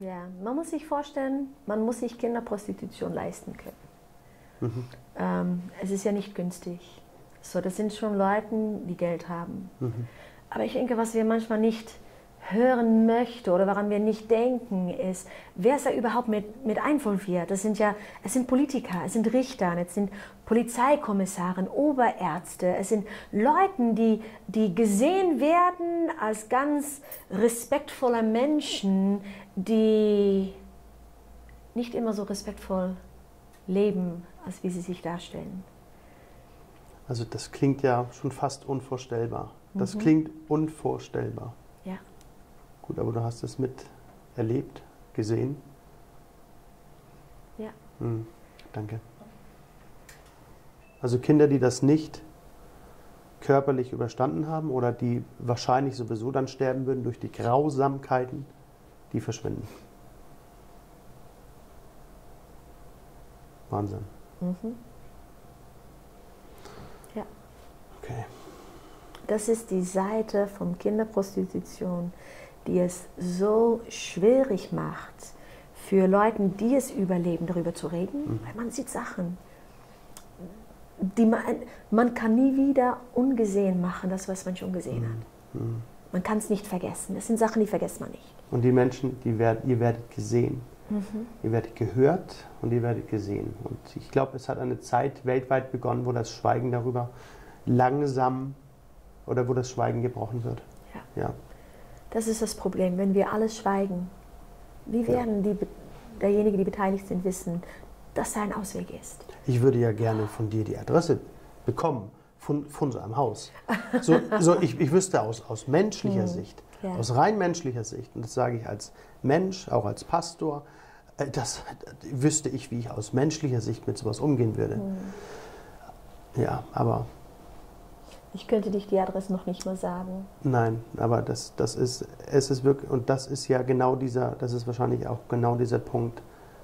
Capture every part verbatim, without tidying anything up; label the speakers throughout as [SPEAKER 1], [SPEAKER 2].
[SPEAKER 1] Ja, man muss sich vorstellen, man muss sich Kinderprostitution leisten können. Mhm. Ähm, es ist ja nicht günstig. So, das sind schon Leute, die Geld haben. Mhm. Aber ich denke, was wir manchmal nicht hören möchten oder woran wir nicht denken, ist, wer ist da überhaupt mit, mit involviert? Das sind ja, es sind Politiker, es sind Richter, es sind Polizeikommissare, Oberärzte, es sind Leute, die, die gesehen werden als ganz respektvolle Menschen, die nicht immer so respektvoll leben, als wie sie sich darstellen.
[SPEAKER 2] Also das klingt ja schon fast unvorstellbar. Das mhm. klingt unvorstellbar.
[SPEAKER 1] Ja.
[SPEAKER 2] Gut, aber du hast es mit erlebt, gesehen.
[SPEAKER 1] Ja.
[SPEAKER 2] Hm, danke. Also Kinder, die das nicht körperlich überstanden haben oder die wahrscheinlich sowieso dann sterben würden durch die Grausamkeiten, die verschwinden. Wahnsinn.
[SPEAKER 1] Mhm. Ja.
[SPEAKER 2] Okay.
[SPEAKER 1] Das ist die Seite von Kinderprostitution, die es so schwierig macht, für Leute, die es überleben, darüber zu reden, mhm. weil man sieht Sachen, die man, man kann nie wieder ungesehen machen, das, was man schon gesehen mhm. hat. Mhm. Man kann es nicht vergessen. Das sind Sachen, die vergisst man nicht.
[SPEAKER 2] Und die Menschen, die werd, ihr werdet gesehen. Mhm. Ihr werdet gehört und ihr werdet gesehen. Und ich glaube, es hat eine Zeit weltweit begonnen, wo das Schweigen darüber langsam oder wo das Schweigen gebrochen wird.
[SPEAKER 1] Ja.
[SPEAKER 2] Ja.
[SPEAKER 1] Das ist das Problem, wenn wir alles schweigen. Wie werden ja. die, derjenige, die beteiligt sind, wissen, dass da ein Ausweg ist?
[SPEAKER 2] Ich würde ja gerne von dir die Adresse bekommen, von, von so einem Haus. So, so ich, ich wüsste aus, aus menschlicher hm. Sicht, ja. aus rein menschlicher Sicht, und das sage ich als Mensch, auch als Pastor, das, das wüsste ich, wie ich aus menschlicher Sicht mit sowas umgehen würde. Hm. Ja, aber...
[SPEAKER 1] Ich könnte dich die Adresse noch nicht mal sagen.
[SPEAKER 2] Nein, aber das, das ist, es ist wirklich, und das ist ja genau dieser, das ist wahrscheinlich auch genau dieser Punkt,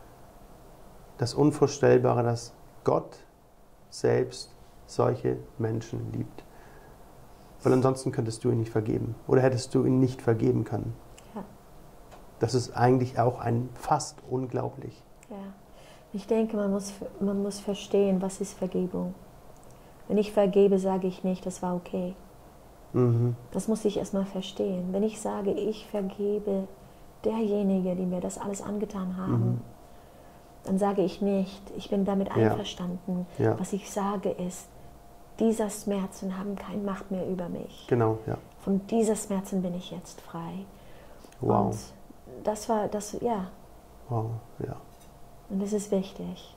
[SPEAKER 2] das Unvorstellbare, dass Gott selbst solche Menschen liebt. Weil ansonsten könntest du ihn nicht vergeben. Oder hättest du ihn nicht vergeben können.
[SPEAKER 1] Ja.
[SPEAKER 2] Das ist eigentlich auch ein fast unglaublich.
[SPEAKER 1] Ja. Ich denke, man muss, man muss verstehen, was ist Vergebung. Wenn ich vergebe, sage ich nicht, das war okay. Mhm. Das muss ich erstmal verstehen. Wenn ich sage, ich vergebe derjenige, die mir das alles angetan haben, mhm. dann sage ich nicht, ich bin damit einverstanden.
[SPEAKER 2] Ja. Ja.
[SPEAKER 1] Was ich sage ist, dieser Schmerzen haben keine Macht mehr über mich.
[SPEAKER 2] Genau, ja.
[SPEAKER 1] Von dieser Schmerzen bin ich jetzt frei.
[SPEAKER 2] Wow.
[SPEAKER 1] Und das war, das, ja.
[SPEAKER 2] Wow, ja.
[SPEAKER 1] Und das ist wichtig.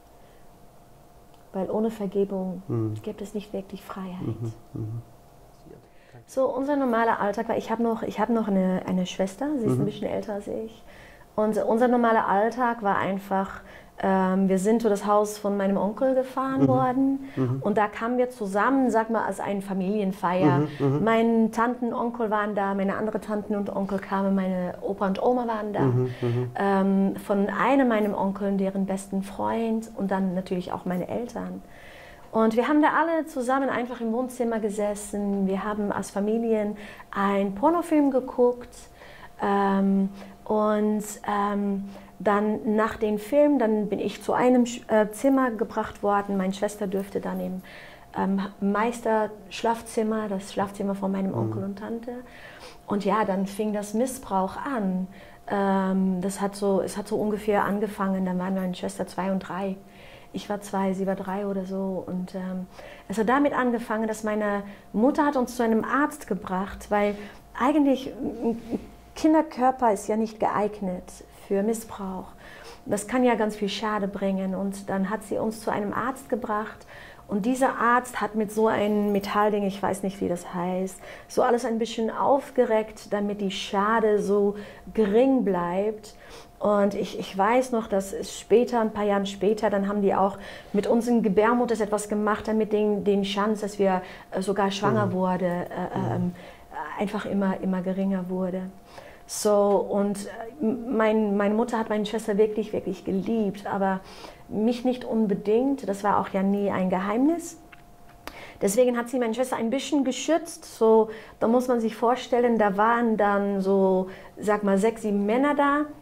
[SPEAKER 1] Weil ohne Vergebung
[SPEAKER 2] mhm.
[SPEAKER 1] gibt es nicht wirklich Freiheit.
[SPEAKER 2] Mhm. Mhm.
[SPEAKER 1] So, unser normaler Alltag war, ich habe noch, ich hab noch eine, eine Schwester, sie ist mhm. ein bisschen älter als ich. Und unser normaler Alltag war einfach, ähm, wir sind zu das Haus von meinem Onkel gefahren mhm. worden. Mhm. Und da kamen wir zusammen, sag mal, als eine Familienfeier. Mhm. Mhm. Meine Tanten und Onkel waren da, meine anderen Tanten und Onkel kamen, meine Opa und Oma waren da. Mhm. Mhm. Ähm, von einem meinem Onkeln, deren besten Freund und dann natürlich auch meine Eltern. Und wir haben da alle zusammen einfach im Wohnzimmer gesessen. Wir haben als Familien einen Pornofilm geguckt. Ähm, und ähm, dann nach dem Film, dann bin ich zu einem äh, Zimmer gebracht worden. Meine Schwester dürfte dann im ähm, Meisterschlafzimmer, das Schlafzimmer von meinem Onkel mhm. und Tante. Und ja, dann fing das Missbrauch an. Ähm, das hat so, es hat so ungefähr angefangen, dann waren meine Schwester zwei und drei. Ich war zwei, sie war drei oder so. Und ähm, es hat damit angefangen, dass meine Mutter hat uns zu einem Arzt gebracht, weil eigentlich Kinderkörper ist ja nicht geeignet für Missbrauch. Das kann ja ganz viel Schade bringen. Und dann hat sie uns zu einem Arzt gebracht. Und dieser Arzt hat mit so einem Metallding, ich weiß nicht, wie das heißt, so alles ein bisschen aufgereckt, damit die Schade so gering bleibt. Und ich, ich weiß noch, dass es später, ein paar Jahre später, dann haben die auch mit unseren Gebärmutters etwas gemacht, damit den, den Chance, dass wir sogar schwanger mhm. wurde, äh, ähm, einfach immer, immer geringer wurde. So, und mein, meine Mutter hat meine Schwester wirklich, wirklich geliebt, aber mich nicht unbedingt. Das war auch ja nie ein Geheimnis. Deswegen hat sie meine Schwester ein bisschen geschützt. So, da muss man sich vorstellen, da waren dann so, sag mal, sechs, sieben Männer da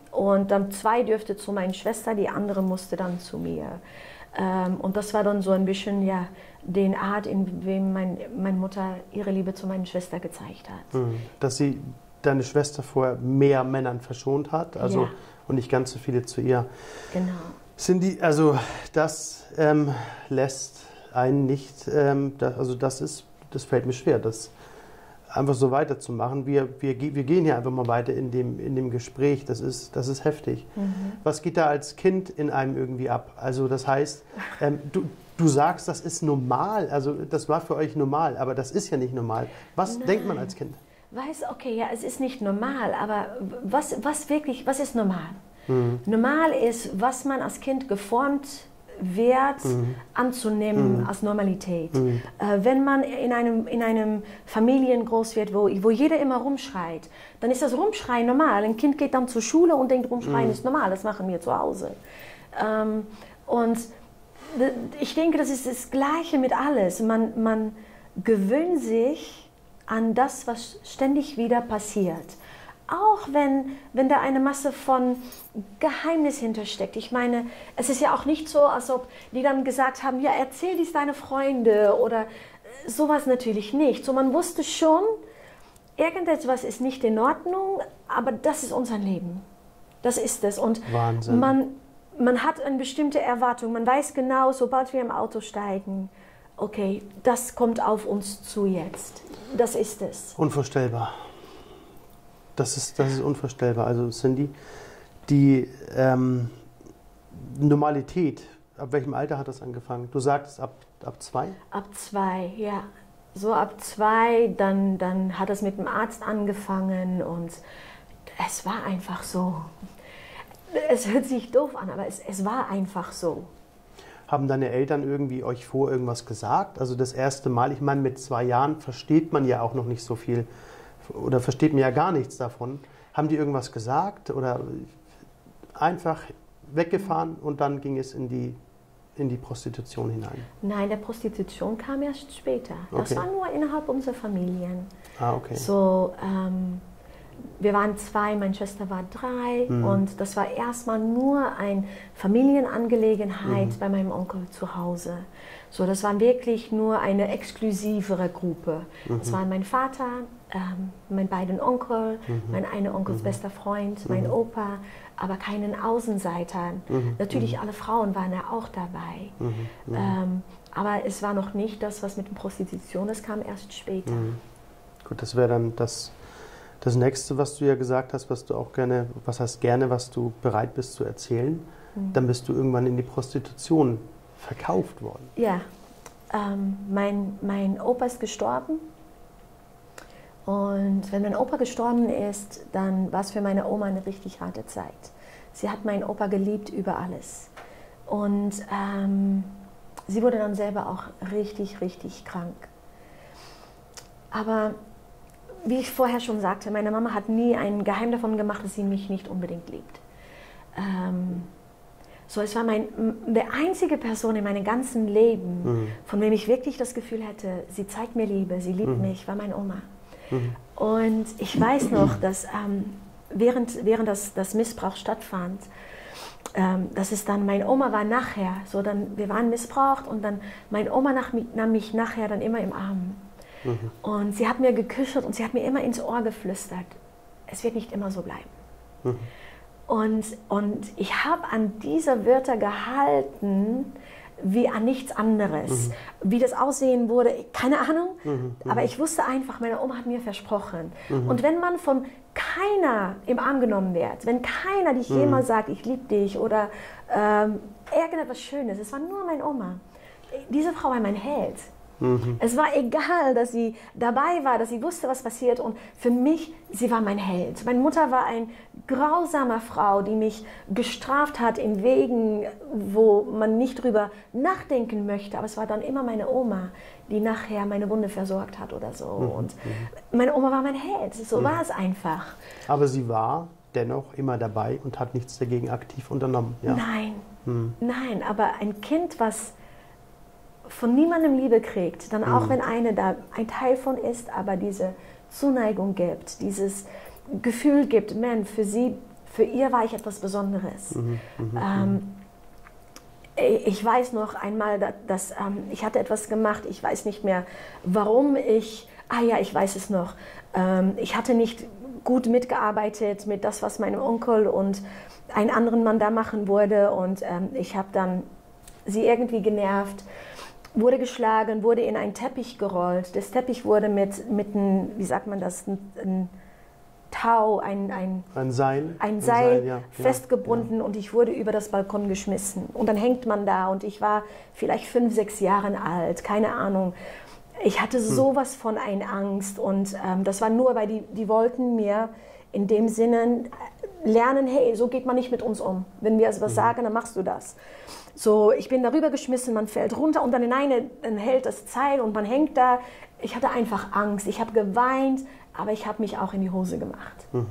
[SPEAKER 1] Und dann zwei dürfte zu meiner Schwester, die andere musste dann zu mir. Ähm, und das war dann so ein bisschen, ja, den Art, in dem mein, meine Mutter ihre Liebe zu meiner Schwester gezeigt hat.
[SPEAKER 2] Dass sie deine Schwester vor mehr Männern verschont hat, also
[SPEAKER 1] ja.
[SPEAKER 2] und nicht ganz so viele zu ihr.
[SPEAKER 1] Genau.
[SPEAKER 2] Cindy, also das ähm, lässt einen nicht, ähm, das, also das ist, das fällt mir schwer, das einfach so weiterzumachen. Wir, wir, wir gehen hier einfach mal weiter in dem, in dem Gespräch, das ist, das ist heftig. Mhm. Was geht da als Kind in einem irgendwie ab? Also das heißt, ähm, du, du sagst, das ist normal, also das war für euch normal, aber das ist ja nicht normal. Was Nein. denkt man als Kind?
[SPEAKER 1] Weiß, okay, ja, es ist nicht normal, aber was, was wirklich, was ist normal? Mhm. Normal ist, was man als Kind geformt wird, mhm. anzunehmen mhm. als Normalität. Mhm. Äh, wenn man in einem, in einem Familien groß wird, wo, wo jeder immer rumschreit, dann ist das Rumschreien normal. Ein Kind geht dann zur Schule und denkt, Rumschreien mhm. ist normal, das machen wir zu Hause. Ähm, und ich denke, das ist das Gleiche mit alles. Man, man gewöhnt sich an das, was ständig wieder passiert. Auch wenn, wenn da eine Masse von Geheimnis hintersteckt. Ich meine, es ist ja auch nicht so, als ob die dann gesagt haben, ja, erzähl dies deine Freunde oder sowas natürlich nicht. So, man wusste schon, irgendetwas ist nicht in Ordnung, aber das ist unser Leben. Das ist es. Und
[SPEAKER 2] Wahnsinn.
[SPEAKER 1] Man, man hat eine bestimmte Erwartung. Man weiß genau, sobald wir im Auto steigen, okay, das kommt auf uns zu jetzt. Das ist es.
[SPEAKER 2] Unvorstellbar. Das ist, das ist unvorstellbar. Also Cindy, die ähm, Normalität, ab welchem Alter hat das angefangen? Du sagtest ab, ab zwei?
[SPEAKER 1] Ab zwei, ja. So ab zwei, dann, dann hat es mit dem Arzt angefangen und es war einfach so. Es hört sich doof an, aber es, es war einfach so.
[SPEAKER 2] Haben deine Eltern irgendwie euch vor irgendwas gesagt? Also das erste Mal, ich meine, mit zwei Jahren versteht man ja auch noch nicht so viel oder versteht man ja gar nichts davon. Haben die irgendwas gesagt oder einfach weggefahren und dann ging es in die, in die Prostitution hinein?
[SPEAKER 1] Nein, der Prostitution kam erst später. Das
[SPEAKER 2] okay.
[SPEAKER 1] war nur innerhalb unserer Familien.
[SPEAKER 2] Ah, okay.
[SPEAKER 1] So, ähm, wir waren zwei, meine Schwester war drei mhm. und das war erstmal nur eine Familienangelegenheit mhm. bei meinem Onkel zu Hause. So, das war wirklich nur eine exklusivere Gruppe. Mhm. Das waren mein Vater, ähm, meine beiden Onkel, mhm. mein einer Onkels mhm. bester Freund, mein mhm. Opa, aber keinen Außenseiter. Mhm. Natürlich alle Frauen waren ja auch dabei. Mhm. Mhm. Ähm, aber es war noch nicht das, was mit der Prostitution, das kam erst später.
[SPEAKER 2] Mhm. Gut, das wäre dann das... Das nächste, was du ja gesagt hast, was du auch gerne, was heißt gerne, was du bereit bist zu erzählen, mhm. dann bist du irgendwann in die Prostitution verkauft worden.
[SPEAKER 1] Ja, ähm, mein, mein Opa ist gestorben und wenn mein Opa gestorben ist, dann war es für meine Oma eine richtig harte Zeit. Sie hat meinen Opa geliebt über alles und ähm, sie wurde dann selber auch richtig, richtig krank. Aber wie ich vorher schon sagte, meine Mama hat nie ein Geheim davon gemacht, dass sie mich nicht unbedingt liebt. Ähm, so, es war mein, der einzige Person in meinem ganzen Leben, mhm. von dem ich wirklich das Gefühl hatte, sie zeigt mir Liebe, sie liebt mhm. mich, war meine Oma. Mhm. Und ich weiß noch, dass ähm, während, während das, das Missbrauch stattfand, ähm, das ist dann, meine Oma war nachher, so dann, wir waren missbraucht und dann, meine Oma nach, nahm mich nachher dann immer im Arm. Mhm. Und sie hat mir geküsselt und sie hat mir immer ins Ohr geflüstert, es wird nicht immer so bleiben. Mhm. Und, und ich habe an diese Wörter gehalten, wie an nichts anderes. Mhm. Wie das aussehen wurde, keine Ahnung, mhm. aber ich wusste einfach, meine Oma hat mir versprochen. Mhm. Und wenn man von keiner im Arm genommen wird, wenn keiner dich mhm. jemals sagt, ich liebe dich oder ähm, irgendetwas Schönes, es war nur meine Oma. Diese Frau war mein Held. Mhm. Es war egal, dass sie dabei war, dass sie wusste, was passiert und für mich, sie war mein Held. Meine Mutter war eine grausame Frau, die mich gestraft hat in Wegen, wo man nicht drüber nachdenken möchte, aber es war dann immer meine Oma, die nachher meine Wunde versorgt hat oder so mhm. und meine Oma war mein Held, so mhm. war es einfach.
[SPEAKER 2] Aber sie war dennoch immer dabei und hat nichts dagegen aktiv unternommen? Ja?
[SPEAKER 1] Nein, mhm. nein, aber ein Kind, was von niemandem Liebe kriegt, dann auch mhm. wenn eine da ein Teil von ist, aber diese Zuneigung gibt, dieses Gefühl gibt, man, für sie, für ihr war ich etwas Besonderes.
[SPEAKER 2] Mhm, mh,
[SPEAKER 1] ähm, ich weiß noch einmal, dass, dass ähm, ich hatte etwas gemacht, ich weiß nicht mehr, warum ich, ah ja, ich weiß es noch, ähm, ich hatte nicht gut mitgearbeitet mit das, was meinem Onkel und einen anderen Mann da machen wurde und ähm, ich habe dann sie irgendwie genervt, wurde geschlagen, wurde in einen Teppich gerollt. Das Teppich wurde mit, mit einem, wie sagt man das, ein, ein Tau, ein, ein,
[SPEAKER 2] ein Seil,
[SPEAKER 1] ein
[SPEAKER 2] ein
[SPEAKER 1] Seil,
[SPEAKER 2] Seil ja,
[SPEAKER 1] festgebunden
[SPEAKER 2] ja.
[SPEAKER 1] und ich wurde über das Balkon geschmissen. Und dann hängt man da und ich war vielleicht fünf, sechs Jahre alt, keine Ahnung. Ich hatte sowas von einer Angst und ähm, das war nur, weil die, die wollten mir in dem Sinne lernen, hey, so geht man nicht mit uns um. Wenn wir also was mhm. sagen, dann machst du das. So, ich bin darüber geschmissen, man fällt runter und dann in eine, dann hält das Seil und man hängt da. Ich hatte einfach Angst, ich habe geweint, aber ich habe mich auch in die Hose gemacht. Mhm.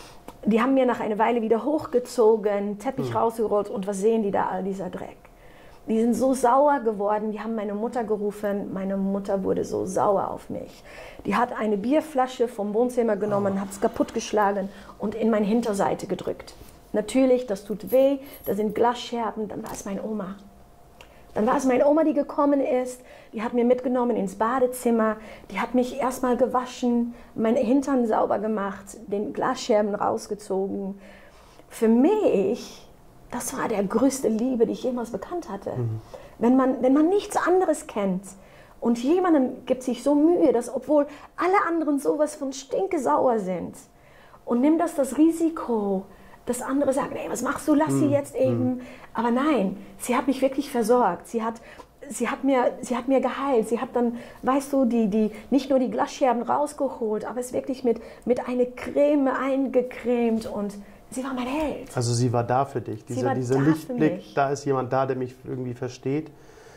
[SPEAKER 1] Die haben mir nach einer Weile wieder hochgezogen, Teppich mhm. rausgerollt und was sehen die da, all dieser Dreck. Die sind so sauer geworden, die haben meine Mutter gerufen, meine Mutter wurde so sauer auf mich. Die hat eine Bierflasche vom Wohnzimmer genommen, oh. hat es kaputtgeschlagen und in meine Hinterseite gedrückt. Natürlich, das tut weh, da sind Glasscherben, dann war es meine Oma. Dann war es meine Oma, die gekommen ist, die hat mir mitgenommen ins Badezimmer, die hat mich erstmal gewaschen, meine Hintern sauber gemacht, den Glasscherben rausgezogen. Für mich, das war der größte Liebe, die ich jemals bekannt hatte. Mhm. Wenn man, wenn man nichts anderes kennt und jemandem gibt sich so Mühe, dass obwohl alle anderen sowas von stinkesauer sind und nimmt das das Risiko, dass andere sagen, ey, was machst du, lass sie jetzt eben. Mm. Aber nein, sie hat mich wirklich versorgt. Sie hat, sie hat, mir, sie hat mir geheilt. Sie hat dann, weißt du, die, die, nicht nur die Glasscherben rausgeholt, aber es wirklich mit, mit einer Creme eingecremt und sie war mein Held.
[SPEAKER 2] Also sie war da für dich. Dieser, dieser Lichtblick, da ist jemand da, der mich irgendwie versteht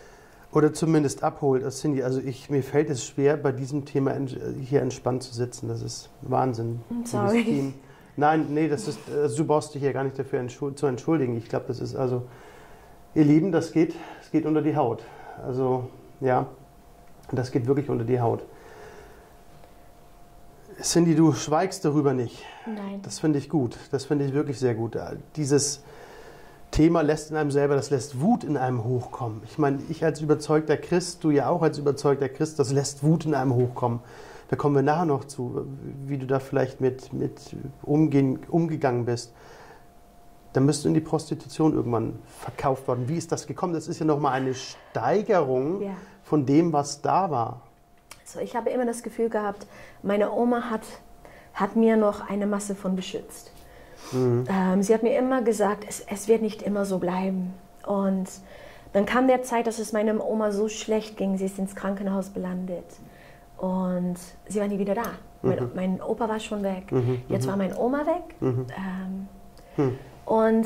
[SPEAKER 2] oder zumindest abholt. Das Cindy, also ich, mir fällt es schwer, bei diesem Thema hier entspannt zu sitzen. Das ist Wahnsinn.
[SPEAKER 1] Sorry.
[SPEAKER 2] Nein, nee, das ist, also du brauchst dich hier gar nicht dafür entschuld, zu entschuldigen. Ich glaube, das ist also, ihr Lieben, das geht, das geht unter die Haut. Also, ja, das geht wirklich unter die Haut. Cindy, du schweigst darüber nicht.
[SPEAKER 1] Nein.
[SPEAKER 2] Das finde ich gut. Das finde ich wirklich sehr gut. Dieses Thema lässt in einem selber, das lässt Wut in einem hochkommen. Ich meine, ich als überzeugter Christ, du ja auch als überzeugter Christ, das lässt Wut in einem hochkommen. Da kommen wir nachher noch zu, wie du da vielleicht mit, mit umgehen, umgegangen bist. Dann bist du in die Prostitution irgendwann verkauft worden. Wie ist das gekommen? Das ist ja nochmal eine Steigerung ja. von dem, was da war.
[SPEAKER 1] Also ich habe immer das Gefühl gehabt, meine Oma hat, hat mir noch eine Masse von beschützt. Mhm. Ähm, sie hat mir immer gesagt, es, es wird nicht immer so bleiben. Und dann kam der Zeit, dass es meiner Oma so schlecht ging. Sie ist ins Krankenhaus belandet. Und sie war nie wieder da. Mhm. Mein, mein Opa war schon weg. Mhm. Jetzt war meine Oma weg. Mhm. Ähm, mhm. Und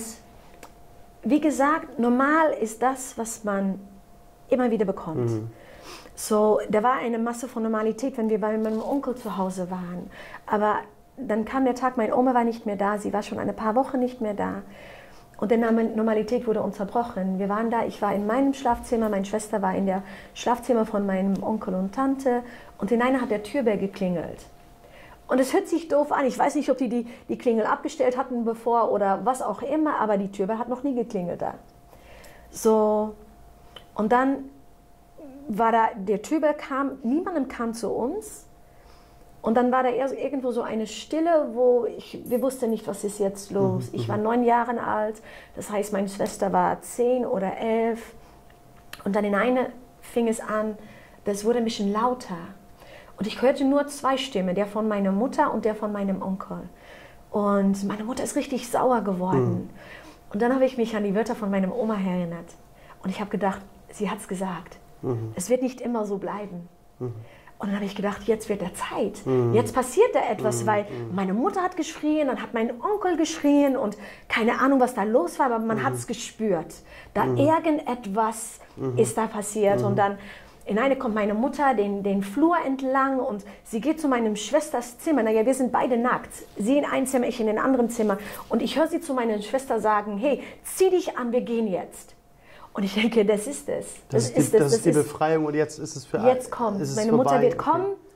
[SPEAKER 1] wie gesagt, normal ist das, was man immer wieder bekommt. Mhm. So, da war eine Masse von Normalität, wenn wir bei meinem Onkel zu Hause waren. Aber dann kam der Tag, meine Oma war nicht mehr da. Sie war schon ein paar Wochen nicht mehr da. Und die Normalität wurde unterbrochen. Wir waren da, ich war in meinem Schlafzimmer, meine Schwester war in der Schlafzimmer von meinem Onkel und Tante und in einer hat der Türbell geklingelt. Und es hört sich doof an, ich weiß nicht, ob die, die die Klingel abgestellt hatten bevor oder was auch immer, aber die Türbell hat noch nie geklingelt da. So, und dann war da, der Türbell kam, niemandem kam zu uns. Und dann war da irgendwo so eine Stille, wo ich, wir wussten nicht, was ist jetzt los. Mhm, ich war neun Jahre alt, das heißt, meine Schwester war zehn oder elf. Und dann in eine fing es an, das wurde ein bisschen lauter. Und ich hörte nur zwei Stimmen, der von meiner Mutter und der von meinem Onkel. Und meine Mutter ist richtig sauer geworden. Mhm. Und dann habe ich mich an die Wörter von meiner Oma erinnert. Und ich habe gedacht, sie hat es gesagt. Mhm. Es wird nicht immer so bleiben. Mhm. Und dann habe ich gedacht, jetzt wird der Zeit. Mhm. Jetzt passiert da etwas, mhm. weil meine Mutter hat geschrien, dann hat mein Onkel geschrien und keine Ahnung, was da los war, aber man mhm. hat es gespürt. Da mhm. irgendetwas mhm. ist da passiert. Mhm. Und dann in eine kommt meine Mutter den, den Flur entlang und sie geht zu meinem Schwesters Zimmer. Naja, wir sind beide nackt. Sie in ein Zimmer, ich in den anderen Zimmer. Und ich höre sie zu meiner Schwester sagen, hey, zieh dich an, wir gehen jetzt. Und ich denke, das ist es.
[SPEAKER 2] Das, das, ist, die, das, das ist die Befreiung und jetzt ist es für alle.
[SPEAKER 1] Jetzt kommt. Meine Mutter wird kommen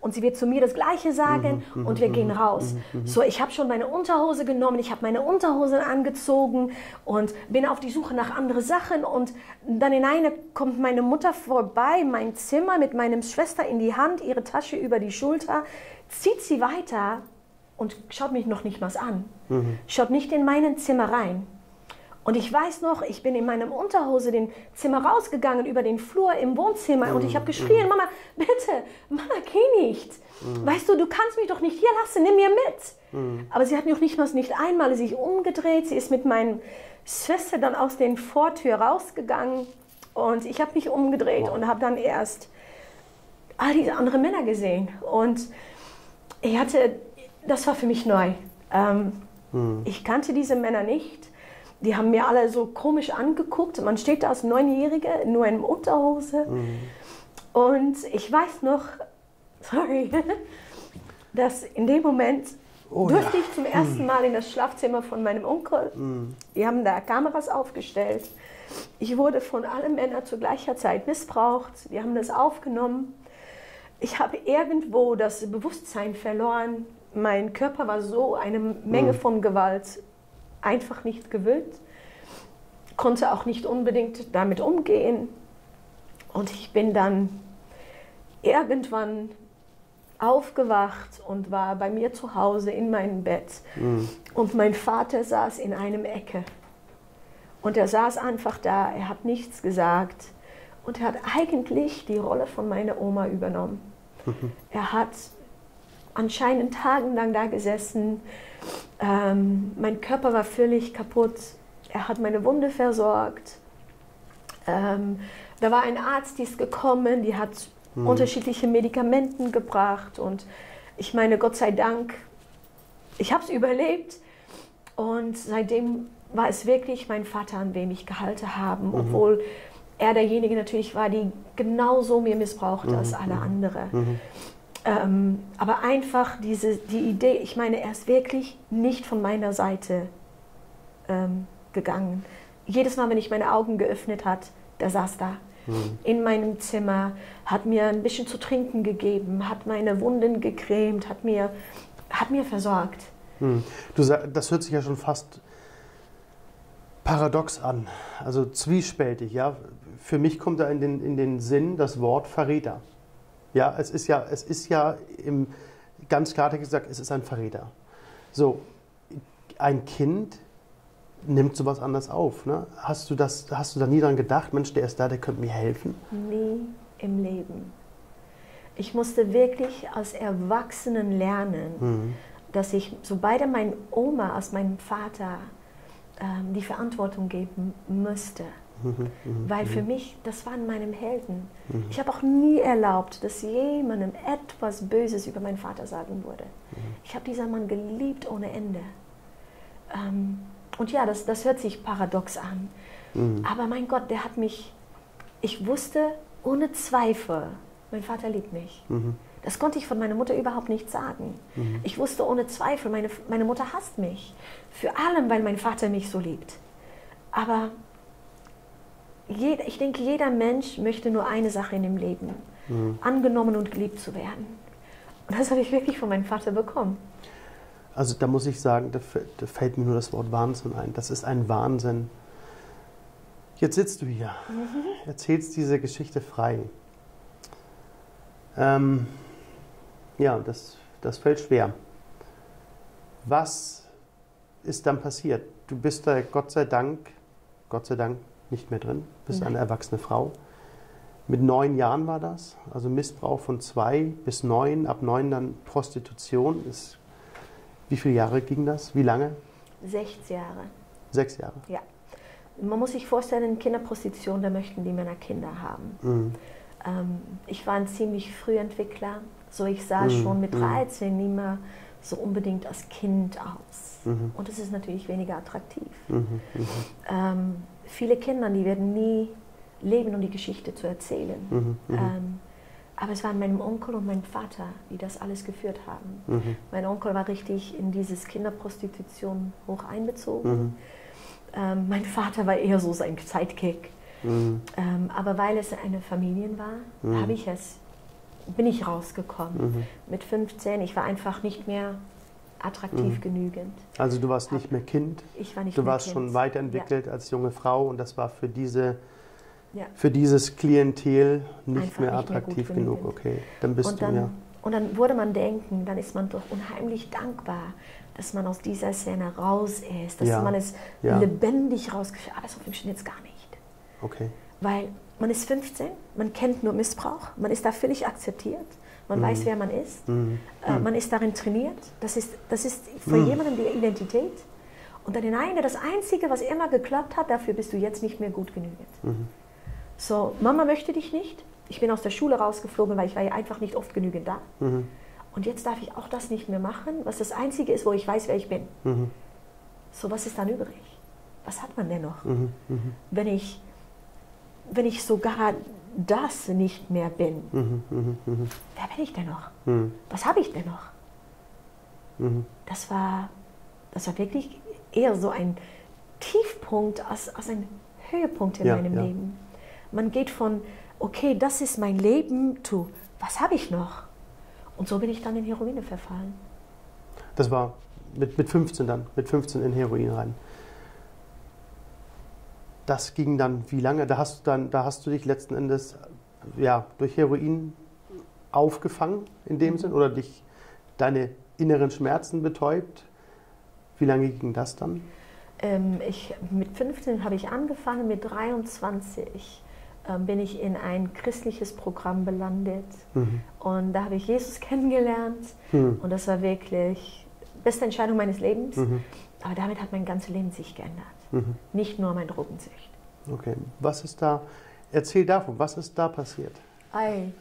[SPEAKER 1] und sie wird zu mir das Gleiche sagen
[SPEAKER 2] Mhm.
[SPEAKER 1] und wir gehen raus.
[SPEAKER 2] Mhm.
[SPEAKER 1] So, ich habe schon meine Unterhose genommen, ich habe meine Unterhose angezogen und bin auf die Suche nach anderen Sachen und dann in eine kommt meine Mutter vorbei, mein Zimmer mit meinem Schwester in die Hand, ihre Tasche über die Schulter, zieht sie weiter und schaut mich noch nicht mal an.
[SPEAKER 2] Mhm.
[SPEAKER 1] Schaut nicht in mein Zimmer rein. Und ich weiß noch, ich bin in meinem Unterhose den Zimmer rausgegangen, über den Flur im Wohnzimmer
[SPEAKER 2] Mhm.
[SPEAKER 1] und ich habe geschrien, Mama, bitte, Mama, geh nicht.
[SPEAKER 2] Mhm.
[SPEAKER 1] Weißt du, du kannst mich doch nicht hier lassen, nimm mir mit.
[SPEAKER 2] Mhm.
[SPEAKER 1] Aber sie hat mich auch nicht mal nicht einmal sich umgedreht. Sie ist mit meiner Schwester dann aus der Vortür rausgegangen und ich habe mich umgedreht
[SPEAKER 2] Wow.
[SPEAKER 1] und habe dann erst all diese anderen Männer gesehen. Und ich hatte, das war für mich neu. Ähm,
[SPEAKER 2] Mhm.
[SPEAKER 1] Ich kannte diese Männer nicht. Die haben mir alle so komisch angeguckt. Man steht da als Neunjährige, nur in Unterhose.
[SPEAKER 2] Mhm.
[SPEAKER 1] Und ich weiß noch, sorry, dass in dem Moment
[SPEAKER 2] Oh,
[SPEAKER 1] durfte
[SPEAKER 2] ja.
[SPEAKER 1] ich zum ersten Mal in das Schlafzimmer von meinem Onkel.
[SPEAKER 2] Mhm.
[SPEAKER 1] Die haben da Kameras aufgestellt. Ich wurde von allen Männern zu gleicher Zeit missbraucht. Die haben das aufgenommen. Ich habe irgendwo das Bewusstsein verloren. Mein Körper war so eine Menge
[SPEAKER 2] Mhm.
[SPEAKER 1] von Gewalt einfach nicht gewöhnt, konnte auch nicht unbedingt damit umgehen. Und ich bin dann irgendwann aufgewacht und war bei mir zu Hause in meinem Bett.
[SPEAKER 2] Mhm.
[SPEAKER 1] Und mein Vater saß in einem Ecke. Und er saß einfach da, er hat nichts gesagt. Und er hat eigentlich die Rolle von meiner Oma übernommen.
[SPEAKER 2] Mhm.
[SPEAKER 1] Er hat anscheinend tagelang da gesessen. Ähm, mein Körper war völlig kaputt. Er hat meine Wunde versorgt. Ähm, da war ein Arzt, die ist gekommen, die hat
[SPEAKER 2] Mhm.
[SPEAKER 1] unterschiedliche Medikamente gebracht. Und ich meine, Gott sei Dank, ich habe es überlebt. Und seitdem war es wirklich mein Vater, an dem ich gehalten habe,
[SPEAKER 2] Mhm.
[SPEAKER 1] obwohl er derjenige natürlich war, die genauso mir missbrauchte
[SPEAKER 2] Mhm.
[SPEAKER 1] als alle anderen.
[SPEAKER 2] Mhm.
[SPEAKER 1] Ähm, aber einfach diese, die Idee, ich meine, er ist wirklich nicht von meiner Seite ähm, gegangen. Jedes Mal, wenn ich meine Augen geöffnet habe, der saß da
[SPEAKER 2] Mhm.
[SPEAKER 1] in meinem Zimmer, hat mir ein bisschen zu trinken gegeben, hat meine Wunden gecremt, hat mir, hat mir versorgt.
[SPEAKER 2] Mhm. Du sag, das hört sich ja schon fast paradox an, also zwiespältig. Ja? Für mich kommt da in den, in den Sinn das Wort Verräter. Ja, es ist ja, es ist ja im, ganz klar gesagt, es ist ein Verräter. So, ein Kind nimmt sowas anders auf. Ne? Hast du das, hast du da nie dran gedacht, Mensch, der ist da, der könnte mir helfen?
[SPEAKER 1] Nie im Leben. Ich musste wirklich als Erwachsenen lernen,
[SPEAKER 2] Mhm.
[SPEAKER 1] dass ich, sobald meine Oma als meinem Vater ähm, die Verantwortung geben müsste.
[SPEAKER 2] Mhm. Mhm.
[SPEAKER 1] Weil für mich, das waren meine Helden. Ich habe auch nie erlaubt, dass jemandem etwas Böses über meinen Vater sagen würde. Ich habe diesen Mann geliebt ohne Ende. Ähm, und ja, das, das hört sich paradox an.
[SPEAKER 2] Mhm.
[SPEAKER 1] Aber mein Gott, der hat mich, ich wusste ohne Zweifel, mein Vater liebt mich.
[SPEAKER 2] Mhm.
[SPEAKER 1] Das konnte ich von meiner Mutter überhaupt nicht sagen.
[SPEAKER 2] Mhm.
[SPEAKER 1] Ich wusste ohne Zweifel, meine, meine Mutter hasst mich. Für allem, weil mein Vater mich so liebt. Aber jeder, ich denke, jeder Mensch möchte nur eine Sache in dem Leben.
[SPEAKER 2] Mhm.
[SPEAKER 1] Angenommen und geliebt zu werden. Und das habe ich wirklich von meinem Vater bekommen.
[SPEAKER 2] Also da muss ich sagen, da, f- da fällt mir nur das Wort Wahnsinn ein. Das ist ein Wahnsinn. Jetzt sitzt du hier,
[SPEAKER 1] Mhm.
[SPEAKER 2] erzählst diese Geschichte frei. Ähm, ja, das, das fällt schwer. Was ist dann passiert? Du bist da Gott sei Dank, Gott sei Dank nicht mehr drin, bist
[SPEAKER 1] Nein.
[SPEAKER 2] eine erwachsene Frau. Mit neun Jahren war das, also Missbrauch von zwei bis neun, ab neun dann Prostitution. Ist, wie viele Jahre ging das? Wie lange?
[SPEAKER 1] sechzehn Jahre.
[SPEAKER 2] Sechs Jahre.
[SPEAKER 1] Ja. Man muss sich vorstellen, in Kinderprostitution, da möchten die Männer Kinder haben.
[SPEAKER 2] Mhm.
[SPEAKER 1] Ähm, ich war ein ziemlich Frühentwickler. So, ich sah
[SPEAKER 2] Mhm.
[SPEAKER 1] schon mit
[SPEAKER 2] Mhm.
[SPEAKER 1] dreizehn nicht mehr so unbedingt als Kind aus.
[SPEAKER 2] Mhm.
[SPEAKER 1] Und es ist natürlich weniger attraktiv.
[SPEAKER 2] Mhm. Mhm.
[SPEAKER 1] Ähm, viele Kinder, die werden nie leben, um die Geschichte zu erzählen.
[SPEAKER 2] Mhm. Mhm.
[SPEAKER 1] Ähm, aber es waren mein Onkel und mein Vater, die das alles geführt haben.
[SPEAKER 2] Mhm.
[SPEAKER 1] Mein Onkel war richtig in dieses Kinderprostitution hoch einbezogen.
[SPEAKER 2] Mhm.
[SPEAKER 1] Ähm, mein Vater war eher so sein Sidekick.
[SPEAKER 2] Mhm.
[SPEAKER 1] Ähm, aber weil es eine Familie war,
[SPEAKER 2] Mhm.
[SPEAKER 1] habe ich es bin ich rausgekommen. Mhm. Mit fünfzehn, ich war einfach nicht mehr attraktiv mhm. genügend.
[SPEAKER 2] Also du warst nicht mehr Kind?
[SPEAKER 1] Ich war nicht
[SPEAKER 2] du
[SPEAKER 1] mehr
[SPEAKER 2] warst
[SPEAKER 1] Kind.
[SPEAKER 2] schon weiterentwickelt ja. als junge Frau und das war für, diese,
[SPEAKER 1] ja.
[SPEAKER 2] für dieses Klientel nicht
[SPEAKER 1] einfach
[SPEAKER 2] mehr
[SPEAKER 1] nicht
[SPEAKER 2] attraktiv
[SPEAKER 1] mehr
[SPEAKER 2] genug. Okay, dann bist
[SPEAKER 1] und dann,
[SPEAKER 2] du ja...
[SPEAKER 1] Und dann würde man denken, dann ist man doch unheimlich dankbar, dass man aus dieser Szene raus ist, dass
[SPEAKER 2] ja.
[SPEAKER 1] man es
[SPEAKER 2] ja.
[SPEAKER 1] lebendig rausgeschafft hat. Aber so funktioniert es gar nicht.
[SPEAKER 2] Okay.
[SPEAKER 1] Weil man ist fünfzehn, man kennt nur Missbrauch, man ist da völlig akzeptiert, man mhm. weiß, wer man ist, mhm. äh, man ist darin trainiert. Das ist, das ist für mhm. jemanden die Identität. Und dann hinein, das Einzige, was immer geklappt hat, dafür bist du jetzt nicht mehr gut genügend. Mhm. So, Mama möchte dich nicht. Ich bin aus der Schule rausgeflogen, weil ich war ja einfach nicht oft genügend da. Mhm. Und jetzt darf ich auch das nicht mehr machen, was das Einzige ist, wo ich weiß, wer ich bin. Mhm. So, was ist dann übrig? Was hat man denn noch? Mhm. Mhm. Wenn ich, wenn ich sogar das nicht mehr bin, mhm. Mhm. Mhm. wer bin ich denn noch? Mhm. Was habe ich denn noch? Mhm. Das war, das war wirklich eher so ein Tiefpunkt als, als ein Höhepunkt in ja, meinem ja. Leben. Man geht von okay, das ist mein Leben, tu, was habe ich noch? Und so bin ich dann in Heroin verfallen.
[SPEAKER 2] Das war mit, mit fünfzehn dann, mit fünfzehn in Heroin rein. Das ging dann wie lange? Da hast du, dann, da hast du dich letzten Endes ja, durch Heroin aufgefangen in dem mhm. Sinn oder dich deine inneren Schmerzen betäubt? Wie lange ging das dann?
[SPEAKER 1] Ähm, ich, mit fünfzehn habe ich angefangen, mit dreiundzwanzig bin ich in ein christliches Programm belandet mhm. und da habe ich Jesus kennengelernt mhm. und das war wirklich die beste Entscheidung meines Lebens, mhm. aber damit hat mein ganzes Leben sich geändert, mhm. nicht nur meine Drogensucht.
[SPEAKER 2] Okay, was ist da, erzähl davon, was ist da passiert?
[SPEAKER 1] Ei.